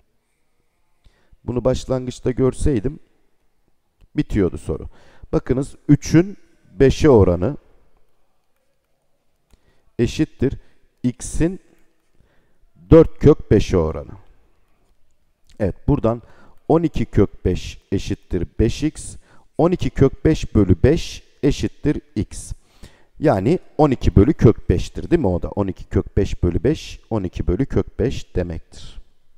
Bunu başlangıçta görseydim bitiyordu soru. Bakınız 3'ün 5'e oranı eşittir x'in 4 kök 5'e oranı. Evet, buradan 12 kök 5 eşittir 5x. 12 kök 5 bölü 5 eşittir x. Yani 12 bölü kök 5'tir değil mi o da? 12 kök 5 bölü 5, 12 bölü kök 5 demektir.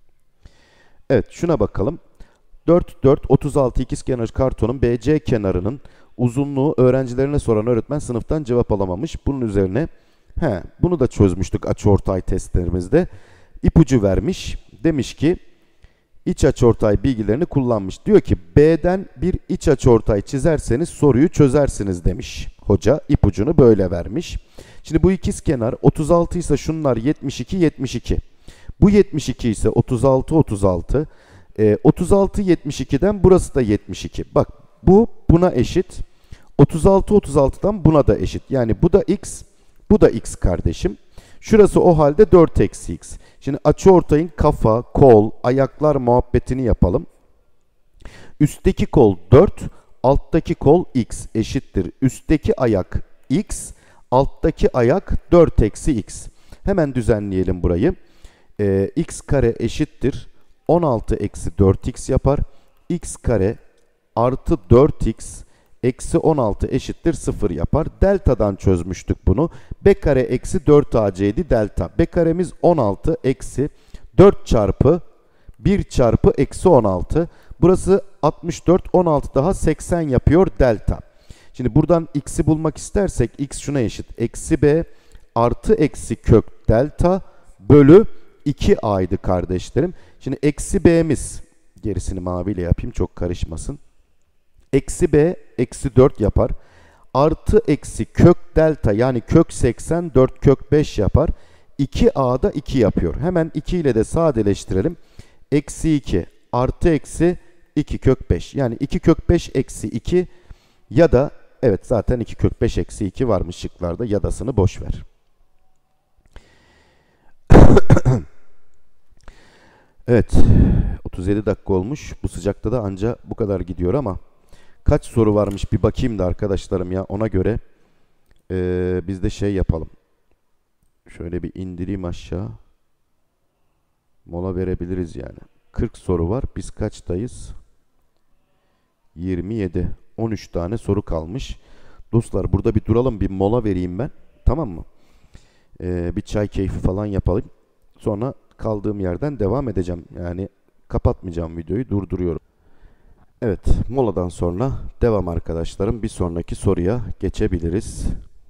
Evet, şuna bakalım. 4, 4, 36 ikizkenar kartonun BC kenarının uzunluğu öğrencilerine soran öğretmen sınıftan cevap alamamış. Bunun üzerine bunu da çözmüştük açıortay testlerimizde. İpucu vermiş. Demiş ki iç açıortay bilgilerini kullanmış. Diyor ki B'den bir iç açıortay çizerseniz soruyu çözersiniz demiş. Hoca ipucunu böyle vermiş. Şimdi bu ikizkenar 36 ise şunlar 72, 72. Bu 72 ise 36, 36. 36, 72'den burası da 72. Bak bu buna eşit. 36, 36'dan buna da eşit. Yani bu da x, bu da x kardeşim. Şurası o halde 4 eksi x. Şimdi açıortayın kafa, kol, ayaklar muhabbetini yapalım. Üstteki kol 4, alttaki kol x eşittir. Üstteki ayak x, alttaki ayak 4 eksi x. Hemen düzenleyelim burayı. X kare eşittir 16 eksi 4x yapar. X kare artı 4x eksi 16 eşittir 0 yapar. Delta'dan çözmüştük bunu. B kare eksi 4ac'ydi delta. B karemiz 16 eksi 4 çarpı 1 çarpı eksi 16. Burası 64, 16 daha 80 yapıyor delta. Şimdi buradan x'i bulmak istersek x şuna eşit. Eksi b artı eksi kök delta bölü 2a'ydı kardeşlerim. Şimdi eksi b'miz, gerisini maviyle yapayım çok karışmasın. Eksi b eksi 4 yapar. Artı eksi kök delta yani kök 80 4 kök 5 yapar. 2a da 2 yapıyor. Hemen 2 ile de sadeleştirelim. Eksi 2 artı eksi 2 kök 5. Yani 2 kök 5 eksi 2 ya da evet zaten 2 kök 5 eksi 2 varmış şıklarda, yadasını boş ver. Evet, 37 dakika olmuş. Bu sıcakta da anca bu kadar gidiyor ama kaç soru varmış bir bakayım da arkadaşlarım ya. Ona göre biz de şey yapalım. Şöyle bir indireyim aşağı. Mola verebiliriz yani. 40 soru var. Biz kaçtayız? 27. 13 tane soru kalmış. Dostlar burada bir duralım. Bir mola vereyim ben. Tamam mı? Bir çay keyfi falan yapalım. Sonra kaldığım yerden devam edeceğim. Yani kapatmayacağım videoyu. Durduruyorum. Evet. Moladan sonra devam arkadaşlarım. Bir sonraki soruya geçebiliriz.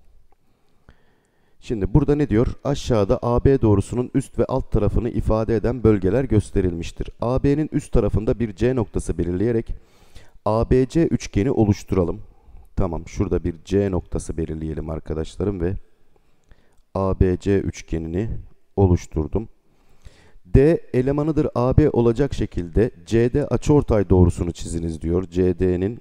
Şimdi burada ne diyor? Aşağıda AB doğrusunun üst ve alt tarafını ifade eden bölgeler gösterilmiştir. AB'nin üst tarafında bir C noktası belirleyerek ABC üçgeni oluşturalım. Tamam, şurada bir C noktası belirleyelim arkadaşlarım ve ABC üçgenini oluşturdum. D elemanıdır AB olacak şekilde CD açıortay doğrusunu çiziniz diyor. CD'nin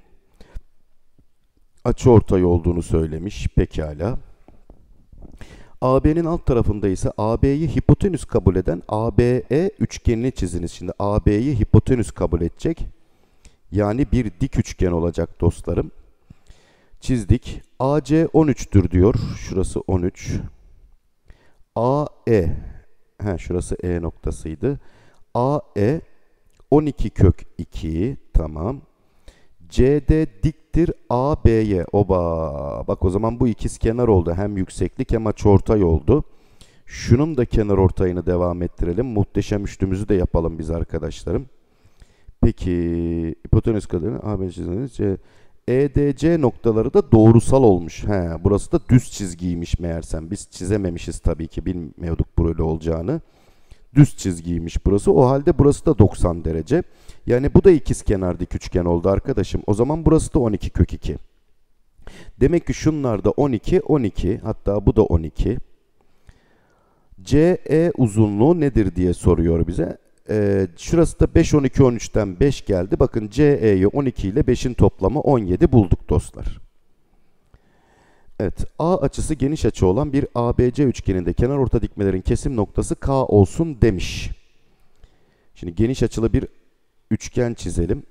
açıortay olduğunu söylemiş. Pekala. AB'nin alt tarafında ise AB'yi hipotenüs kabul eden ABE üçgenini çiziniz. Şimdi AB'yi hipotenüs kabul edecek. Yani bir dik üçgen olacak dostlarım. Çizdik. AC 13'tür diyor. Şurası 13. AE. Şurası E noktasıydı. AE 12 kök 2. Tamam. CD diktir AB'ye. Oba. Bak o zaman bu ikizkenar oldu. Hem yükseklik hem açıortay oldu. Şunun da kenar ortayını devam ettirelim. Muhteşem üçlümüzü de yapalım biz arkadaşlarım. Peki hipotenüs kadarını AB çiziniz. EDC noktaları da doğrusal olmuş. Burası da düz çizgiymiş meğersem. Biz çizememişiz tabii ki, bilmiyorduk böyle olacağını. Düz çizgiymiş burası. O halde burası da 90 derece. Yani bu da ikizkenar dik üçgen oldu arkadaşım. O zaman burası da 12 kök 2. Demek ki şunlar da 12, 12, hatta bu da 12. CE uzunluğu nedir diye soruyor bize. Şurası da 5, 12, 13'ten 5 geldi. Bakın CE'yi 12 ile 5'in toplamı 17 bulduk dostlar. Evet, A açısı geniş açı olan bir ABC üçgeninde kenarorta dikmelerin kesim noktası K olsun demiş. Şimdi geniş açılı bir üçgen çizelim.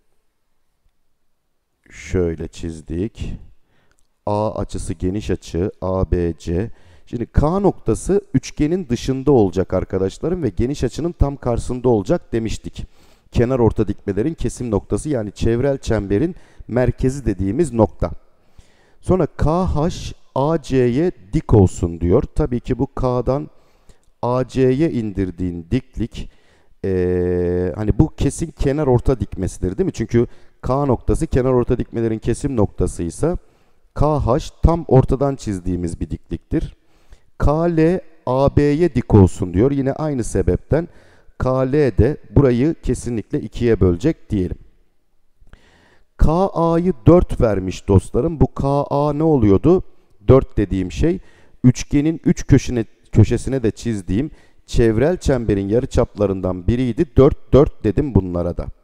Şöyle çizdik. A açısı geniş açı, ABC. Şimdi K noktası üçgenin dışında olacak arkadaşlarım ve geniş açının tam karşısında olacak demiştik. Kenarorta dikmelerin kesim noktası, yani çevrel çemberin merkezi dediğimiz nokta. Sonra KH AC'ye dik olsun diyor. Tabii ki bu K'dan AC'ye indirdiğin diklik hani bu kesin kenarorta dikmesidir değil mi? Çünkü K noktası kenarorta dikmelerin kesim noktasıysa KH tam ortadan çizdiğimiz bir dikliktir. KL AB'ye dik olsun diyor. Yine aynı sebepten KL de burayı kesinlikle ikiye bölecek diyelim. KA'yı 4 vermiş dostlarım. Bu KA ne oluyordu? 4 dediğim şey üçgenin 3 köşesine de çizdiğim çevrel çemberin yarıçaplarından biriydi. 4, 4 dedim bunlara da.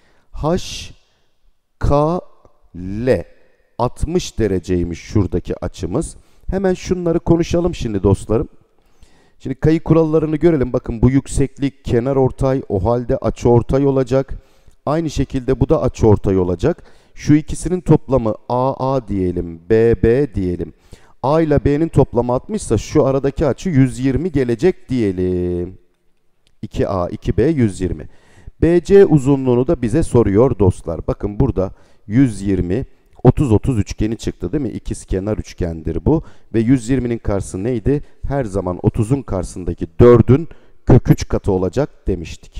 HKL 60 dereceymiş şuradaki açımız. Hemen şunları konuşalım şimdi dostlarım. Şimdi kayı kurallarını görelim. Bakın bu yükseklik kenarortay, o halde açıortay olacak. Aynı şekilde bu da açıortay olacak. Şu ikisinin toplamı AA diyelim, BB diyelim. A ile B'nin toplamı 60 ise şu aradaki açı 120 gelecek diyelim. 2A, 2B 120. BC uzunluğunu da bize soruyor dostlar. Bakın burada 120, 30-30 üçgeni çıktı değil mi? İkizkenar üçgendir bu. Ve 120'nin karşısı neydi? Her zaman 30'un karşısındaki 4'ün kök 3 katı olacak demiştik.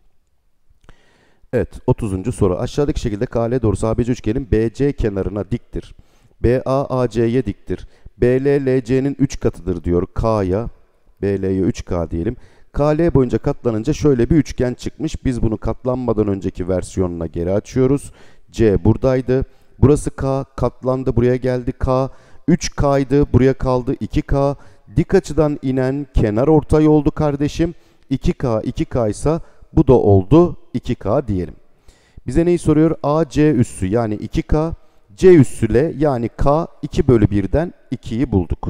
Evet, 30. soru. Aşağıdaki şekilde KL doğrusu ABC üçgenin BC kenarına diktir. BA AC'ye diktir. BL LC'nin 3 katıdır diyor K'ya. BL'ye 3K diyelim. KL boyunca katlanınca şöyle bir üçgen çıkmış. Biz bunu katlanmadan önceki versiyonuna geri açıyoruz. C buradaydı. Burası K, katlandı, buraya geldi K. 3K'ydı, buraya kaldı 2K. Dik açıdan inen kenar ortay oldu kardeşim. 2K, 2K ise bu da oldu 2K diyelim. Bize neyi soruyor? AC üssü yani 2K, C üssü L yani K 2 bölü 1'den 2'yi bulduk.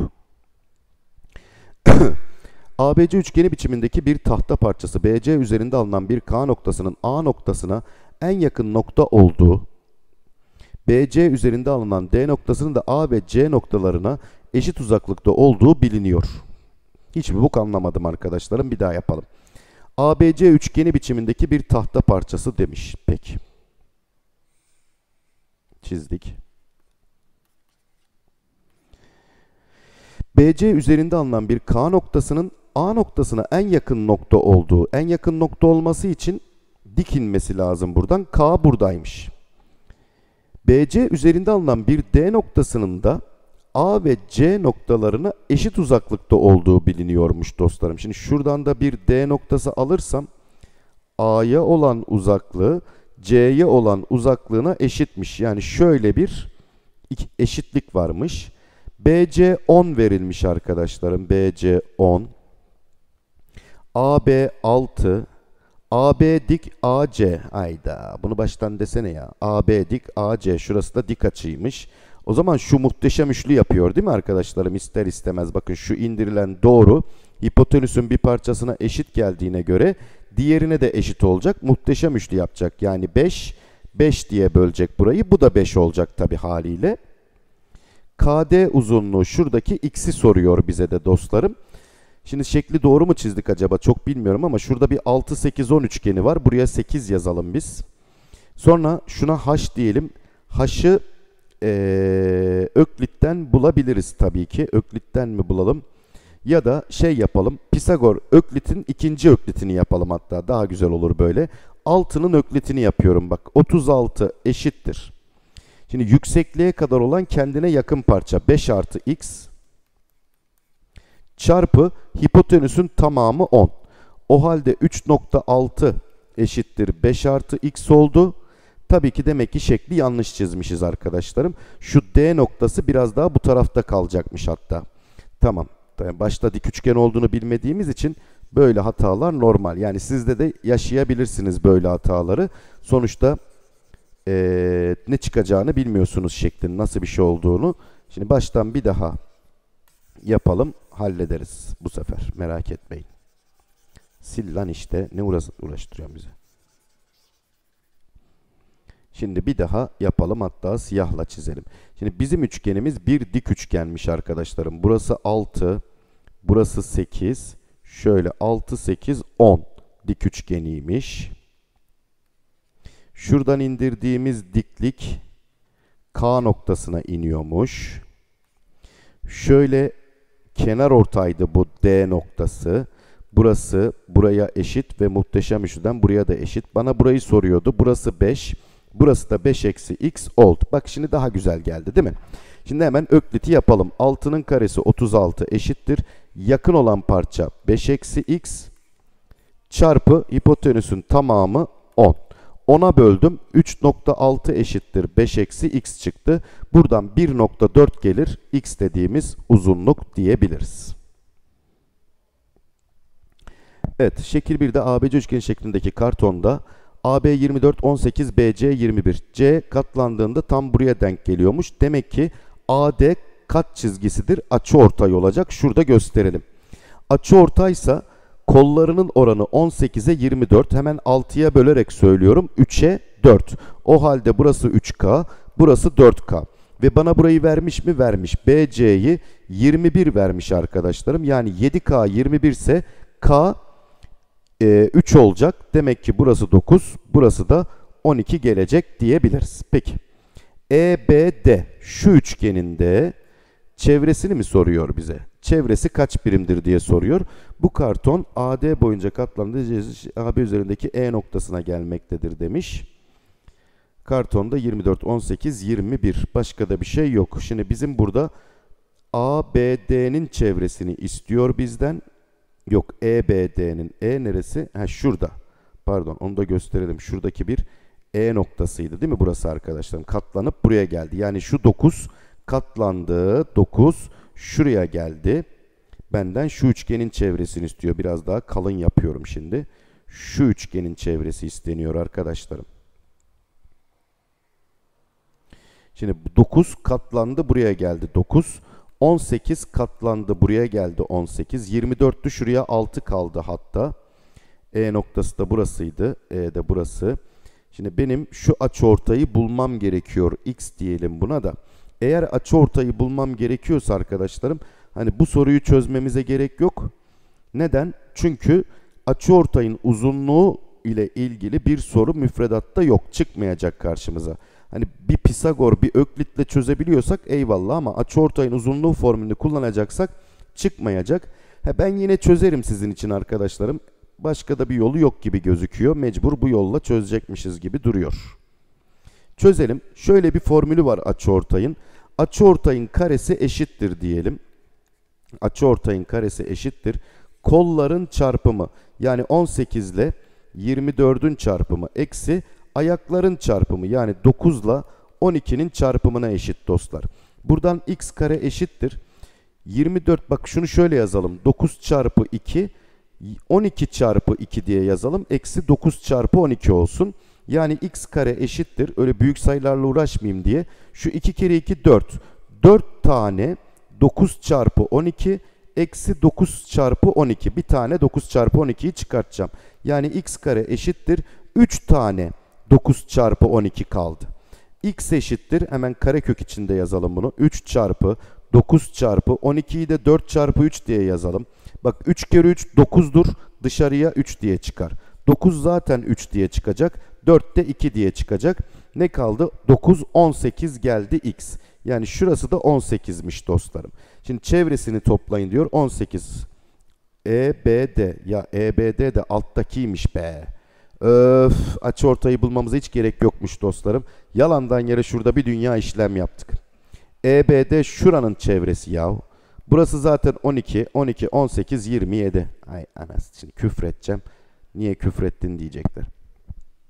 ABC üçgeni biçimindeki bir tahta parçası BC üzerinde alınan bir K noktasının A noktasına en yakın nokta olduğu, BC üzerinde alınan D noktasının da A ve C noktalarına eşit uzaklıkta olduğu biliniyor. Hiçbir bok anlamadım arkadaşlarım. Bir daha yapalım. ABC üçgeni biçimindeki bir tahta parçası demiş. Peki. Çizdik. BC üzerinde alınan bir K noktasının A noktasına en yakın nokta olduğu, en yakın nokta olması için dik inmesi lazım buradan. K buradaymış. BC üzerinde alınan bir D noktasının da A ve C noktalarına eşit uzaklıkta olduğu biliniyormuş dostlarım. Şimdi şuradan da bir D noktası alırsam A'ya olan uzaklığı C'ye olan uzaklığına eşitmiş. Yani şöyle bir eşitlik varmış. BC 10 verilmiş arkadaşlarım. BC 10. AB 6. AB dik AC. Ayda. Bunu baştan desene ya. AB dik AC. Şurası da dik açıymış. O zaman şu muhteşem üçlü yapıyor değil mi arkadaşlarım? İster istemez. Bakın şu indirilen doğru hipotenüsün bir parçasına eşit geldiğine göre diğerine de eşit olacak. Muhteşem üçlü yapacak. Yani 5, 5 diye bölecek burayı. Bu da 5 olacak tabi haliyle. KD uzunluğu şuradaki x'i soruyor bize de dostlarım. Şimdi şekli doğru mu çizdik acaba? Çok bilmiyorum ama şurada bir 6, 8, 10 üçgeni var. Buraya 8 yazalım biz. Sonra şuna h diyelim. H'ı Öklit'ten bulabiliriz tabii ki. Öklit'ten mi bulalım? Ya da şey yapalım. Pisagor Öklit'in ikinci Öklit'ini yapalım hatta. Daha güzel olur böyle. 6'nın Öklit'ini yapıyorum bak. 36 eşittir. Şimdi yüksekliğe kadar olan kendine yakın parça 5 artı x çarpı hipotenüsün tamamı 10. O halde 3.6 eşittir 5 artı x oldu. Tabii ki demek ki şekli yanlış çizmişiz arkadaşlarım. Şu D noktası biraz daha bu tarafta kalacakmış hatta. Tamam. Başta dik üçgen olduğunu bilmediğimiz için böyle hatalar normal. Yani sizde de yaşayabilirsiniz böyle hataları. Sonuçta ne çıkacağını bilmiyorsunuz şeklin nasıl bir şey olduğunu. Şimdi baştan bir daha yapalım, hallederiz bu sefer. Merak etmeyin. Sil lan işte. Ne uğraştırıyorsun bize? Şimdi bir daha yapalım, hatta siyahla çizelim. Şimdi bizim üçgenimiz bir dik üçgenmiş arkadaşlarım. Burası 6, burası 8. Şöyle 6, 8, 10 dik üçgeniymiş. Şuradan indirdiğimiz diklik K noktasına iniyormuş. Şöyle kenar ortaydı bu D noktası. Burası buraya eşit ve muhteşem üçlüden buraya da eşit. Bana burayı soruyordu. Burası 5. Burası da 5 eksi x oldu. Bak şimdi daha güzel geldi değil mi? Şimdi hemen ökliti yapalım. 6'nın karesi 36 eşittir. Yakın olan parça 5 eksi x çarpı hipotenüsün tamamı 10. 10'a böldüm. 3,6 eşittir 5 eksi x çıktı. Buradan 1,4 gelir. X dediğimiz uzunluk diyebiliriz. Evet, şekil 1'de ABC üçgeni şeklindeki kartonda AB 24, 18, BC 21. C katlandığında tam buraya denk geliyormuş. Demek ki AD kat çizgisidir. Açıortay olacak. Şurada gösterelim. Açıortaysa kollarının oranı 18'e 24. Hemen 6'ya bölerek söylüyorum. 3'e 4. O halde burası 3K, burası 4K. Ve bana burayı vermiş mi? Vermiş. BC'yi 21 vermiş arkadaşlarım. Yani 7K 21 ise K 3 olacak. Demek ki burası 9, burası da 12 gelecek diyebiliriz. Peki. EBD şu üçgeninde çevresini mi soruyor bize? Çevresi kaç birimdir diye soruyor. Bu karton AD boyunca katlandığı AB üzerindeki E noktasına gelmektedir demiş. Kartonda 24, 18, 21. Başka da bir şey yok. Şimdi bizim burada ABD'nin çevresini istiyor bizden. Yok, EBD'nin E neresi? Ha, şurada. Pardon, onu da gösterelim. Şuradaki bir E noktasıydı değil mi burası arkadaşlarım? Katlanıp buraya geldi. Yani şu 9 katlandı. 9 şuraya geldi. Benden şu üçgenin çevresini istiyor. Biraz daha kalın yapıyorum şimdi. Şu üçgenin çevresi isteniyor arkadaşlarım. Şimdi 9 katlandı buraya geldi. 9. 18 katlandı buraya geldi 18. 24'tü şuraya 6 kaldı hatta. E noktası da burasıydı. E de burası. Şimdi benim şu açıortayı bulmam gerekiyor. X diyelim buna da. Eğer açıortayı bulmam gerekiyorsa arkadaşlarım, hani bu soruyu çözmemize gerek yok. Neden? Çünkü açıortayın uzunluğu ile ilgili bir soru müfredatta yok. Çıkmayacak karşımıza. Hani bir Pisagor, bir Öklit'le çözebiliyorsak eyvallah, ama açıortayın uzunluğu formülünü kullanacaksak çıkmayacak. Ben yine çözerim sizin için arkadaşlarım. Başka da bir yolu yok gibi gözüküyor. Mecbur bu yolla çözecekmişiz gibi duruyor. Çözelim. Şöyle bir formülü var açıortayın. Açıortayın karesi eşittir diyelim. Açıortayın karesi eşittir. Kolların çarpımı, yani 18 ile 24'ün çarpımı eksi ayakların çarpımı, yani 9 ile 12'nin çarpımına eşit dostlar. Buradan x kare eşittir. 24, bak şunu şöyle yazalım. 9 çarpı 2, 12 çarpı 2 diye yazalım. Eksi 9 çarpı 12 olsun. Yani x kare eşittir. Öyle büyük sayılarla uğraşmayayım diye. Şu 2 kere 2 4. 4 tane 9 çarpı 12 eksi 9 çarpı 12. Bir tane 9 çarpı 12'yi çıkartacağım. Yani x kare eşittir. 3 tane 9 çarpı 12 kaldı. X eşittir. Hemen karekök içinde yazalım bunu. 3 çarpı 9 çarpı 12'yi de 4 çarpı 3 diye yazalım. Bak 3 kere 3 9'dur. Dışarıya 3 diye çıkar. 9 zaten 3 diye çıkacak. 4 de 2 diye çıkacak. Ne kaldı? 9, 18 geldi x. Yani şurası da 18'miş dostlarım. Şimdi çevresini toplayın diyor. 18. EBD. Ya EBD de alttakiymiş be. Öf, açıortayı bulmamıza hiç gerek yokmuş dostlarım. Yalandan yere şurada bir dünya işlem yaptık. EBD şuranın çevresi yahu. Burası zaten 12, 12, 18, 27. Ay anasını, şimdi küfredeceğim. Niye küfrettin diyecekler.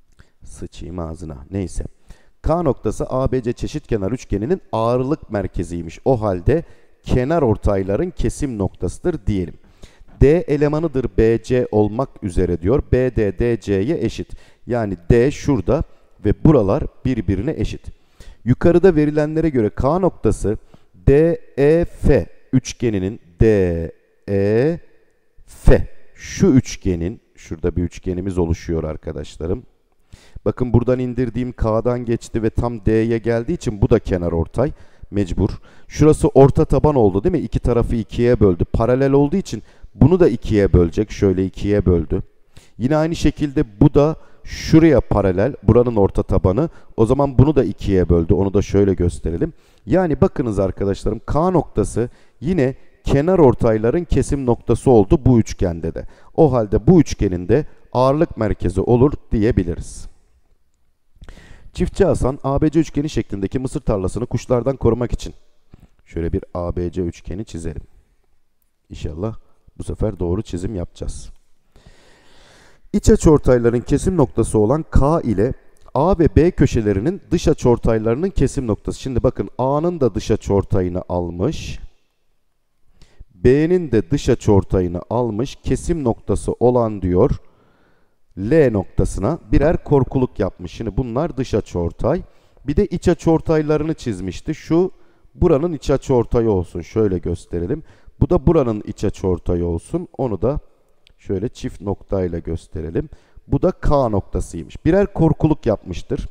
Sıçayım ağzına. Neyse. K noktası ABC çeşitkenar üçgeninin ağırlık merkeziymiş. O halde kenar ortayların kesim noktasıdır diyelim. D elemanıdır BC olmak üzere diyor. BD DC'ye eşit. Yani D şurada ve buralar birbirine eşit. Yukarıda verilenlere göre K noktası DEF üçgeninin DEF şu üçgenin, şurada bir üçgenimiz oluşuyor arkadaşlarım. Bakın buradan indirdiğim K'dan geçti ve tam D'ye geldiği için bu da kenarortay. Mecbur. Şurası orta taban oldu değil mi? İki tarafı ikiye böldü. Paralel olduğu için bunu da ikiye bölecek. Şöyle ikiye böldü. Yine aynı şekilde bu da şuraya paralel. Buranın orta tabanı. O zaman bunu da ikiye böldü. Onu da şöyle gösterelim. Yani bakınız arkadaşlarım, K noktası yine kenarortayların kesim noktası oldu bu üçgende de. O halde bu üçgenin de ağırlık merkezi olur diyebiliriz. Çiftçi Hasan ABC üçgeni şeklindeki mısır tarlasını kuşlardan korumak için şöyle bir ABC üçgeni çizelim. İnşallah bu sefer doğru çizim yapacağız. İç açıortayların kesim noktası olan K ile A ve B köşelerinin dış açıortaylarının kesim noktası. Şimdi bakın A'nın da dış açıortayını almış. B'nin de dış açıortayını almış. Kesim noktası olan diyor L noktasına birer korkuluk yapmış. Şimdi bunlar dış açıortay. Bir de iç açıortaylarını çizmişti. Şu buranın iç açıortayı olsun. Şöyle gösterelim. Bu da buranın iç açıortayı olsun. Onu da şöyle çift noktayla gösterelim. Bu da K noktasıymış. Birer korkuluk yapmıştır.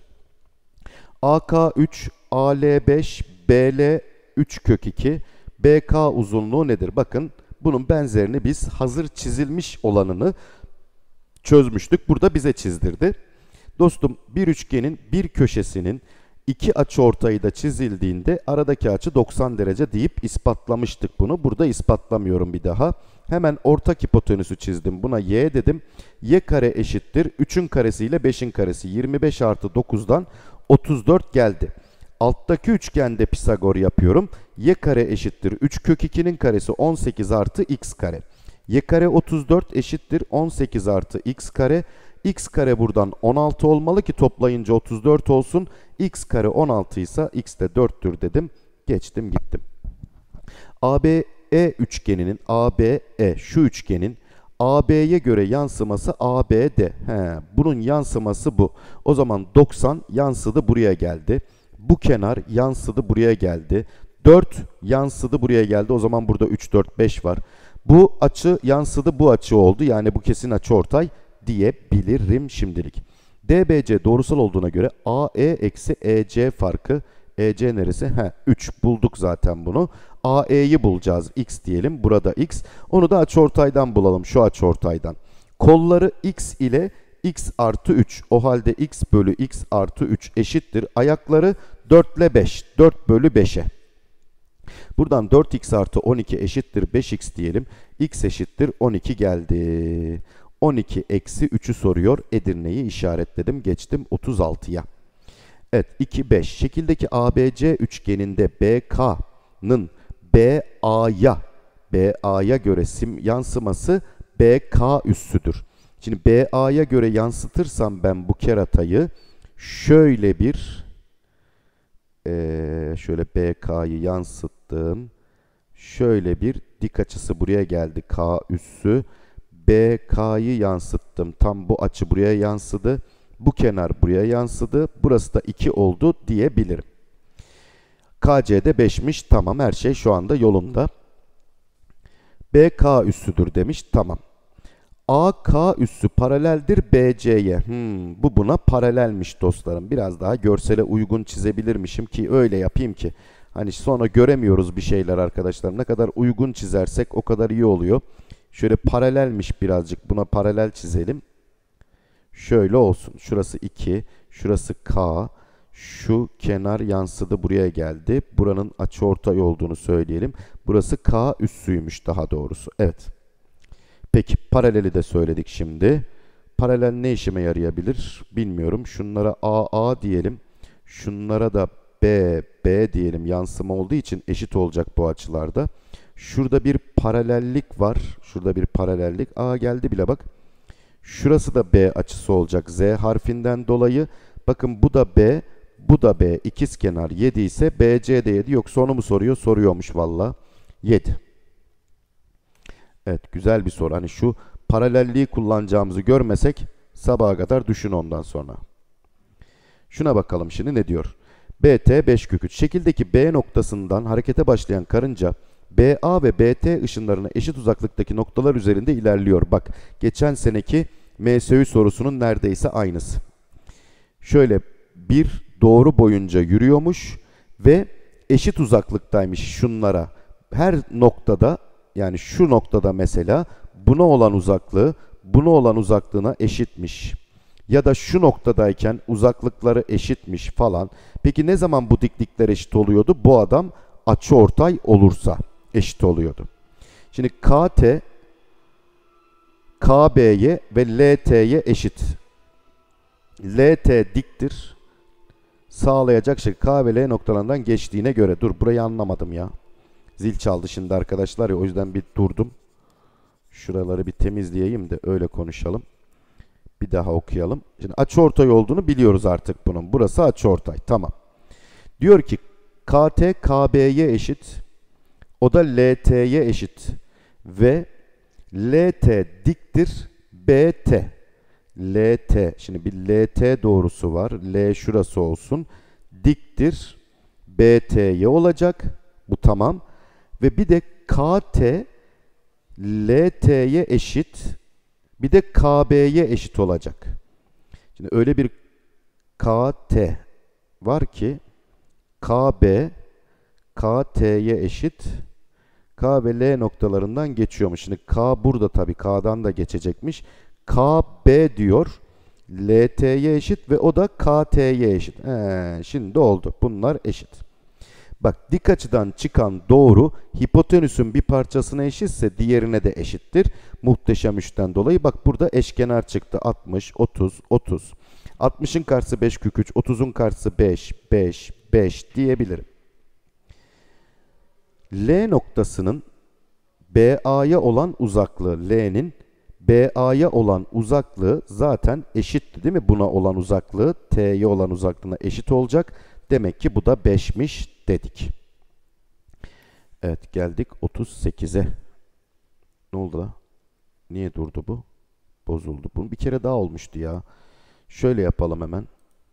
AK3, AL5, BL3 kök 2, BK uzunluğu nedir? Bakın bunun benzerini biz hazır çizilmiş olanını çözmüştük. Burada bize çizdirdi. Dostum, bir üçgenin bir köşesinin iki açıortayı da çizildiğinde aradaki açı 90 derece deyip ispatlamıştık bunu. Burada ispatlamıyorum bir daha. Hemen ortak hipotenüsü çizdim. Buna y dedim. Y kare eşittir 3'ün karesiyle 5'in karesi. 25 artı 9'dan 34 geldi. Alttaki üçgende Pisagor yapıyorum. Y kare eşittir 3 kök 2'nin karesi 18 artı x kare. Y kare 34 eşittir 18 artı x kare. X kare buradan 16 olmalı ki toplayınca 34 olsun. X kare 16 ise x de 4'tür dedim. Geçtim gittim. ABE üçgeninin ABE şu üçgenin AB'ye göre yansıması ABD. Bunun yansıması bu. O zaman 90 yansıdı buraya geldi. Bu kenar yansıdı buraya geldi. 4 yansıdı buraya geldi. O zaman burada 3, 4, 5 var. Bu açı yansıdı bu açı oldu. Yani bu kesin açıortay diyebilirim şimdilik. DBC doğrusal olduğuna göre AE eksi EC farkı. EC neresi? 3 bulduk zaten bunu. AE'yi bulacağız. X diyelim. Burada X. Onu da açıortaydan bulalım. Şu açıortaydan. Kolları X ile X artı 3. O halde X bölü X artı 3 eşittir. Ayakları 4 ile 5. 4 bölü 5'e. Buradan 4x artı 12 eşittir 5x diyelim. X eşittir 12 geldi. 12 eksi 3'ü soruyor. Edirne'yi işaretledim. Geçtim 36'ya. Evet, 2, 5. Şekildeki ABC üçgeninde BK'nın BA'ya göre yansıması BK üssüdür. Şimdi BA'ya göre yansıtırsam ben bu keratayı şöyle bir şöyle BK'yı yansıttım. Şöyle bir dik açısı buraya geldi. K üssü. BK'yı yansıttım. Tam bu açı buraya yansıdı. Bu kenar buraya yansıdı. Burası da 2 oldu diyebilirim. KC'de 5'miş. Tamam, her şey şu anda yolunda. BK üssüdür demiş. Tamam. AK üssü paraleldir BC'ye. Bu buna paralelmiş dostlarım. Biraz daha görsele uygun çizebilirmişim ki öyle yapayım ki. Hani sonra göremiyoruz bir şeyler arkadaşlar. Ne kadar uygun çizersek o kadar iyi oluyor. Şöyle paralelmiş birazcık. Buna paralel çizelim. Şöyle olsun. Şurası 2. Şurası K. Şu kenar yansıdı buraya geldi. Buranın açıortay olduğunu söyleyelim. Burası K üssüymüş daha doğrusu. Evet. Peki paraleli de söyledik şimdi. Paralel ne işime yarayabilir bilmiyorum. Şunlara AA diyelim. Şunlara da B diyelim. Yansıma olduğu için eşit olacak bu açılarda. Şurada bir paralellik var. Şurada bir paralellik. Geldi bile bak. Şurası da B açısı olacak Z harfinden dolayı. Bakın bu da B, bu da B. İkizkenar 7 ise BC de 7. Yoksa onu mu soruyor? Soruyormuş valla. 7. Evet, güzel bir soru. Hani şu paralelliği kullanacağımızı görmesek sabaha kadar düşün ondan sonra. Şuna bakalım şimdi ne diyor? BT 5 kök 3. Şekildeki B noktasından harekete başlayan karınca BA ve BT ışınlarına eşit uzaklıktaki noktalar üzerinde ilerliyor. Bak, geçen seneki MSÜ sorusunun neredeyse aynısı. Şöyle bir doğru boyunca yürüyormuş ve eşit uzaklıktaymış şunlara. Her noktada, yani şu noktada mesela buna olan uzaklığı buna olan uzaklığına eşitmiş. Ya da şu noktadayken uzaklıkları eşitmiş falan. Peki ne zaman bu diklikler eşit oluyordu? Bu adam açıortay olursa eşit oluyordu. Şimdi KT KB'ye ve LT'ye eşit. LT diktir. Sağlayacak şey K ve L noktalarından geçtiğine göre. Dur, burayı anlamadım ya. Zil çaldı şimdi arkadaşlar ya, o yüzden bir durdum. Şuraları bir temizleyeyim de öyle konuşalım. Bir daha okuyalım. Şimdi açıortay olduğunu biliyoruz artık bunun. Burası açıortay. Tamam. Diyor ki KT KB'ye eşit. O da LT'ye eşit. Ve LT diktir BT. LT. Şimdi bir LT doğrusu var. L şurası olsun. Diktir BT'ye olacak. Bu tamam. Ve bir de KT LT'ye eşit. Bir de KB'ye eşit olacak. Şimdi öyle bir KT var ki KB KT'ye eşit. K ve L noktalarından geçiyormuş. Şimdi K burada, tabii K'dan da geçecekmiş. KB diyor. LT'ye eşit ve o da KT'ye eşit. Şimdi oldu. Bunlar eşit. Bak, dik açıdan çıkan doğru hipotenüsün bir parçasına eşitse diğerine de eşittir. Muhteşem üçten dolayı. Bak, burada eşkenar çıktı. 60, 30, 30. 60'ın karşısı 5 kök 3, 30'un karşısı 5, 5, 5 diyebilirim. L noktasının BA'ya olan uzaklığı, L'nin BA'ya olan uzaklığı zaten eşitti değil mi? Buna olan uzaklığı T'ye olan uzaklığına eşit olacak. Demek ki bu da 5'miş dedik. Evet, geldik 38'e. Ne oldu la? Niye durdu bu? Bozuldu. Bunu bir kere daha olmuştu ya. Şöyle yapalım hemen.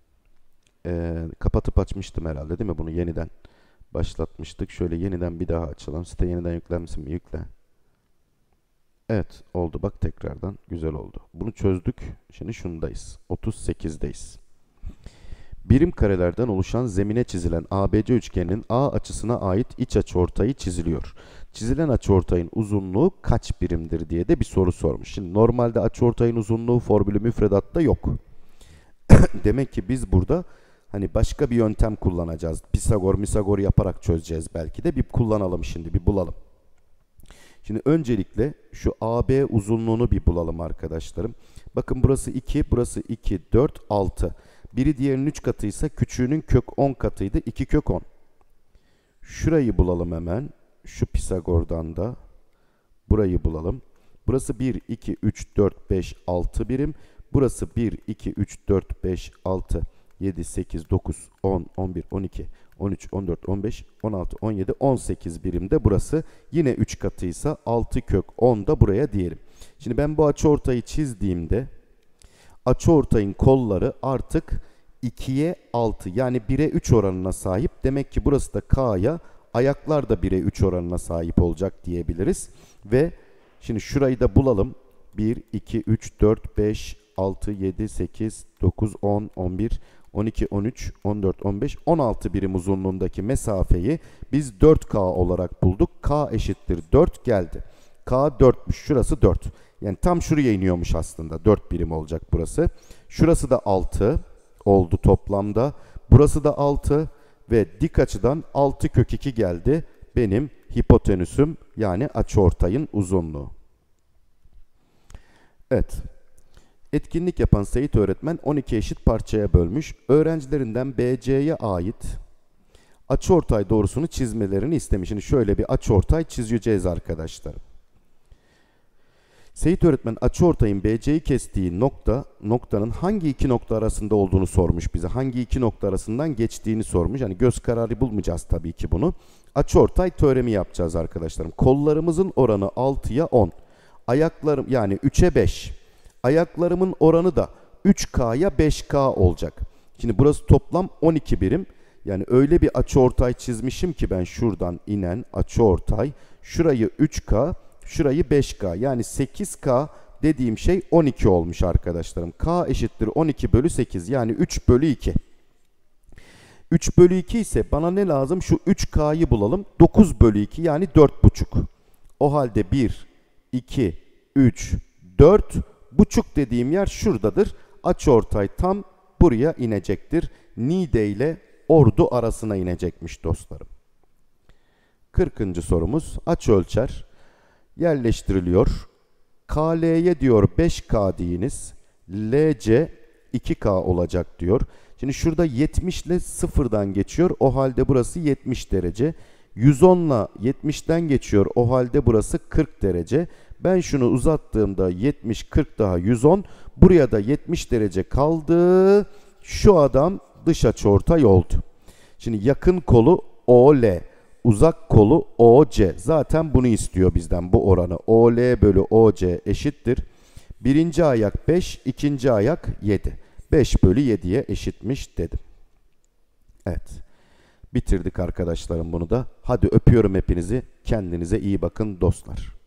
Kapatıp açmıştım herhalde değil mi? Bunu yeniden başlatmıştık. Şöyle yeniden bir daha açalım. Site yeniden yüklenmesin mi? Yükle. Evet, oldu. Bak, tekrardan güzel oldu. Bunu çözdük. Şimdi şundayız. 38'deyiz. Birim karelerden oluşan zemine çizilen ABC üçgeninin A açısına ait iç açıortayı çiziliyor. Çizilen açıortayın uzunluğu kaç birimdir diye de bir soru sormuş. Şimdi normalde açıortayın uzunluğu formülü müfredatta yok. Demek ki biz burada hani başka bir yöntem kullanacağız. Pisagor yaparak çözeceğiz belki de. Bir kullanalım şimdi, bir bulalım. Şimdi öncelikle şu AB uzunluğunu bir bulalım arkadaşlarım. Bakın burası 2, burası 2, 4, 6. Biri diğerinin 3 katıysa küçüğünün kök 10 katıydı. 2 kök 10. Şurayı bulalım hemen. Şu Pisagor'dan da burayı bulalım. Burası 1, 2, 3, 4, 5, 6 birim. Burası 1, 2, 3, 4, 5, 6, 7, 8, 9, 10, 11, 12, 13, 14, 15, 16, 17, 18 birimde burası. Yine 3 katıysa 6 kök 10 da buraya diyelim. Şimdi ben bu açıortayı çizdiğimde açıortayın kolları artık 2'ye 6 yani 1'e 3 oranına sahip. Demek ki burası da K'ya, ayaklar da 1'e 3 oranına sahip olacak diyebiliriz. Ve şimdi şurayı da bulalım. 1, 2, 3, 4, 5, 6, 7, 8, 9, 10, 11, 12, 13, 14, 15, 16 birim uzunluğundaki mesafeyi biz 4K olarak bulduk. K eşittir 4 geldi. K 4'müş. Şurası 4. Yani tam şuraya iniyormuş aslında. 4 birim olacak burası. Şurası da 6 oldu toplamda. Burası da 6 ve dik açıdan 6 kök 2 geldi. Benim hipotenüsüm, yani açıortayın uzunluğu. Evet. Etkinlik yapan Seyit öğretmen 12 eşit parçaya bölmüş. Öğrencilerinden BC'ye ait açıortay doğrusunu çizmelerini istemiş. Şimdi şöyle bir açıortay çizeceğiz arkadaşlar. Seyit öğretmen açıortayın BC'yi kestiği noktanın hangi iki nokta arasında olduğunu sormuş bize. Hangi iki nokta arasından geçtiğini sormuş. Yani göz kararı bulmayacağız tabii ki bunu. Açıortay teoremi yapacağız arkadaşlarım. Kollarımızın oranı 6'ya 10. Ayaklarım yani 3'e 5. Ayaklarımın oranı da 3K'ya 5K olacak. Şimdi burası toplam 12 birim. Yani öyle bir açıortay çizmişim ki ben şuradan inen açıortay. Şurayı 3K, şurayı 5K. Yani 8K dediğim şey 12 olmuş arkadaşlarım. K eşittir 12 bölü 8 yani 3 bölü 2. 3 bölü 2 ise bana ne lazım? Şu 3K'yı bulalım. 9 bölü 2 yani 4,5. O halde 1, 2, 3, 4. Buçuk dediğim yer şuradadır. Açıortay tam buraya inecektir. Niğde ile Ordu arasına inecekmiş dostlarım. 40. sorumuz açıölçer yerleştiriliyor. KL'ye diyor 5K deyiniz. LC 2K olacak diyor. Şimdi şurada 70 ile sıfırdan geçiyor. O halde burası 70 derece. 110 ile 70'ten geçiyor. O halde burası 40 derece. Ben şunu uzattığımda 70, 40 daha 110. Buraya da 70 derece kaldı. Şu adam dış açıortay oldu. Şimdi yakın kolu OL, uzak kolu OC. Zaten bunu istiyor bizden bu oranı. OL bölü OC eşittir. Birinci ayak 5, ikinci ayak 7. 5 bölü 7'ye eşitmiş dedim. Evet. Bitirdik arkadaşlarım bunu da. Hadi öpüyorum hepinizi. Kendinize iyi bakın dostlar.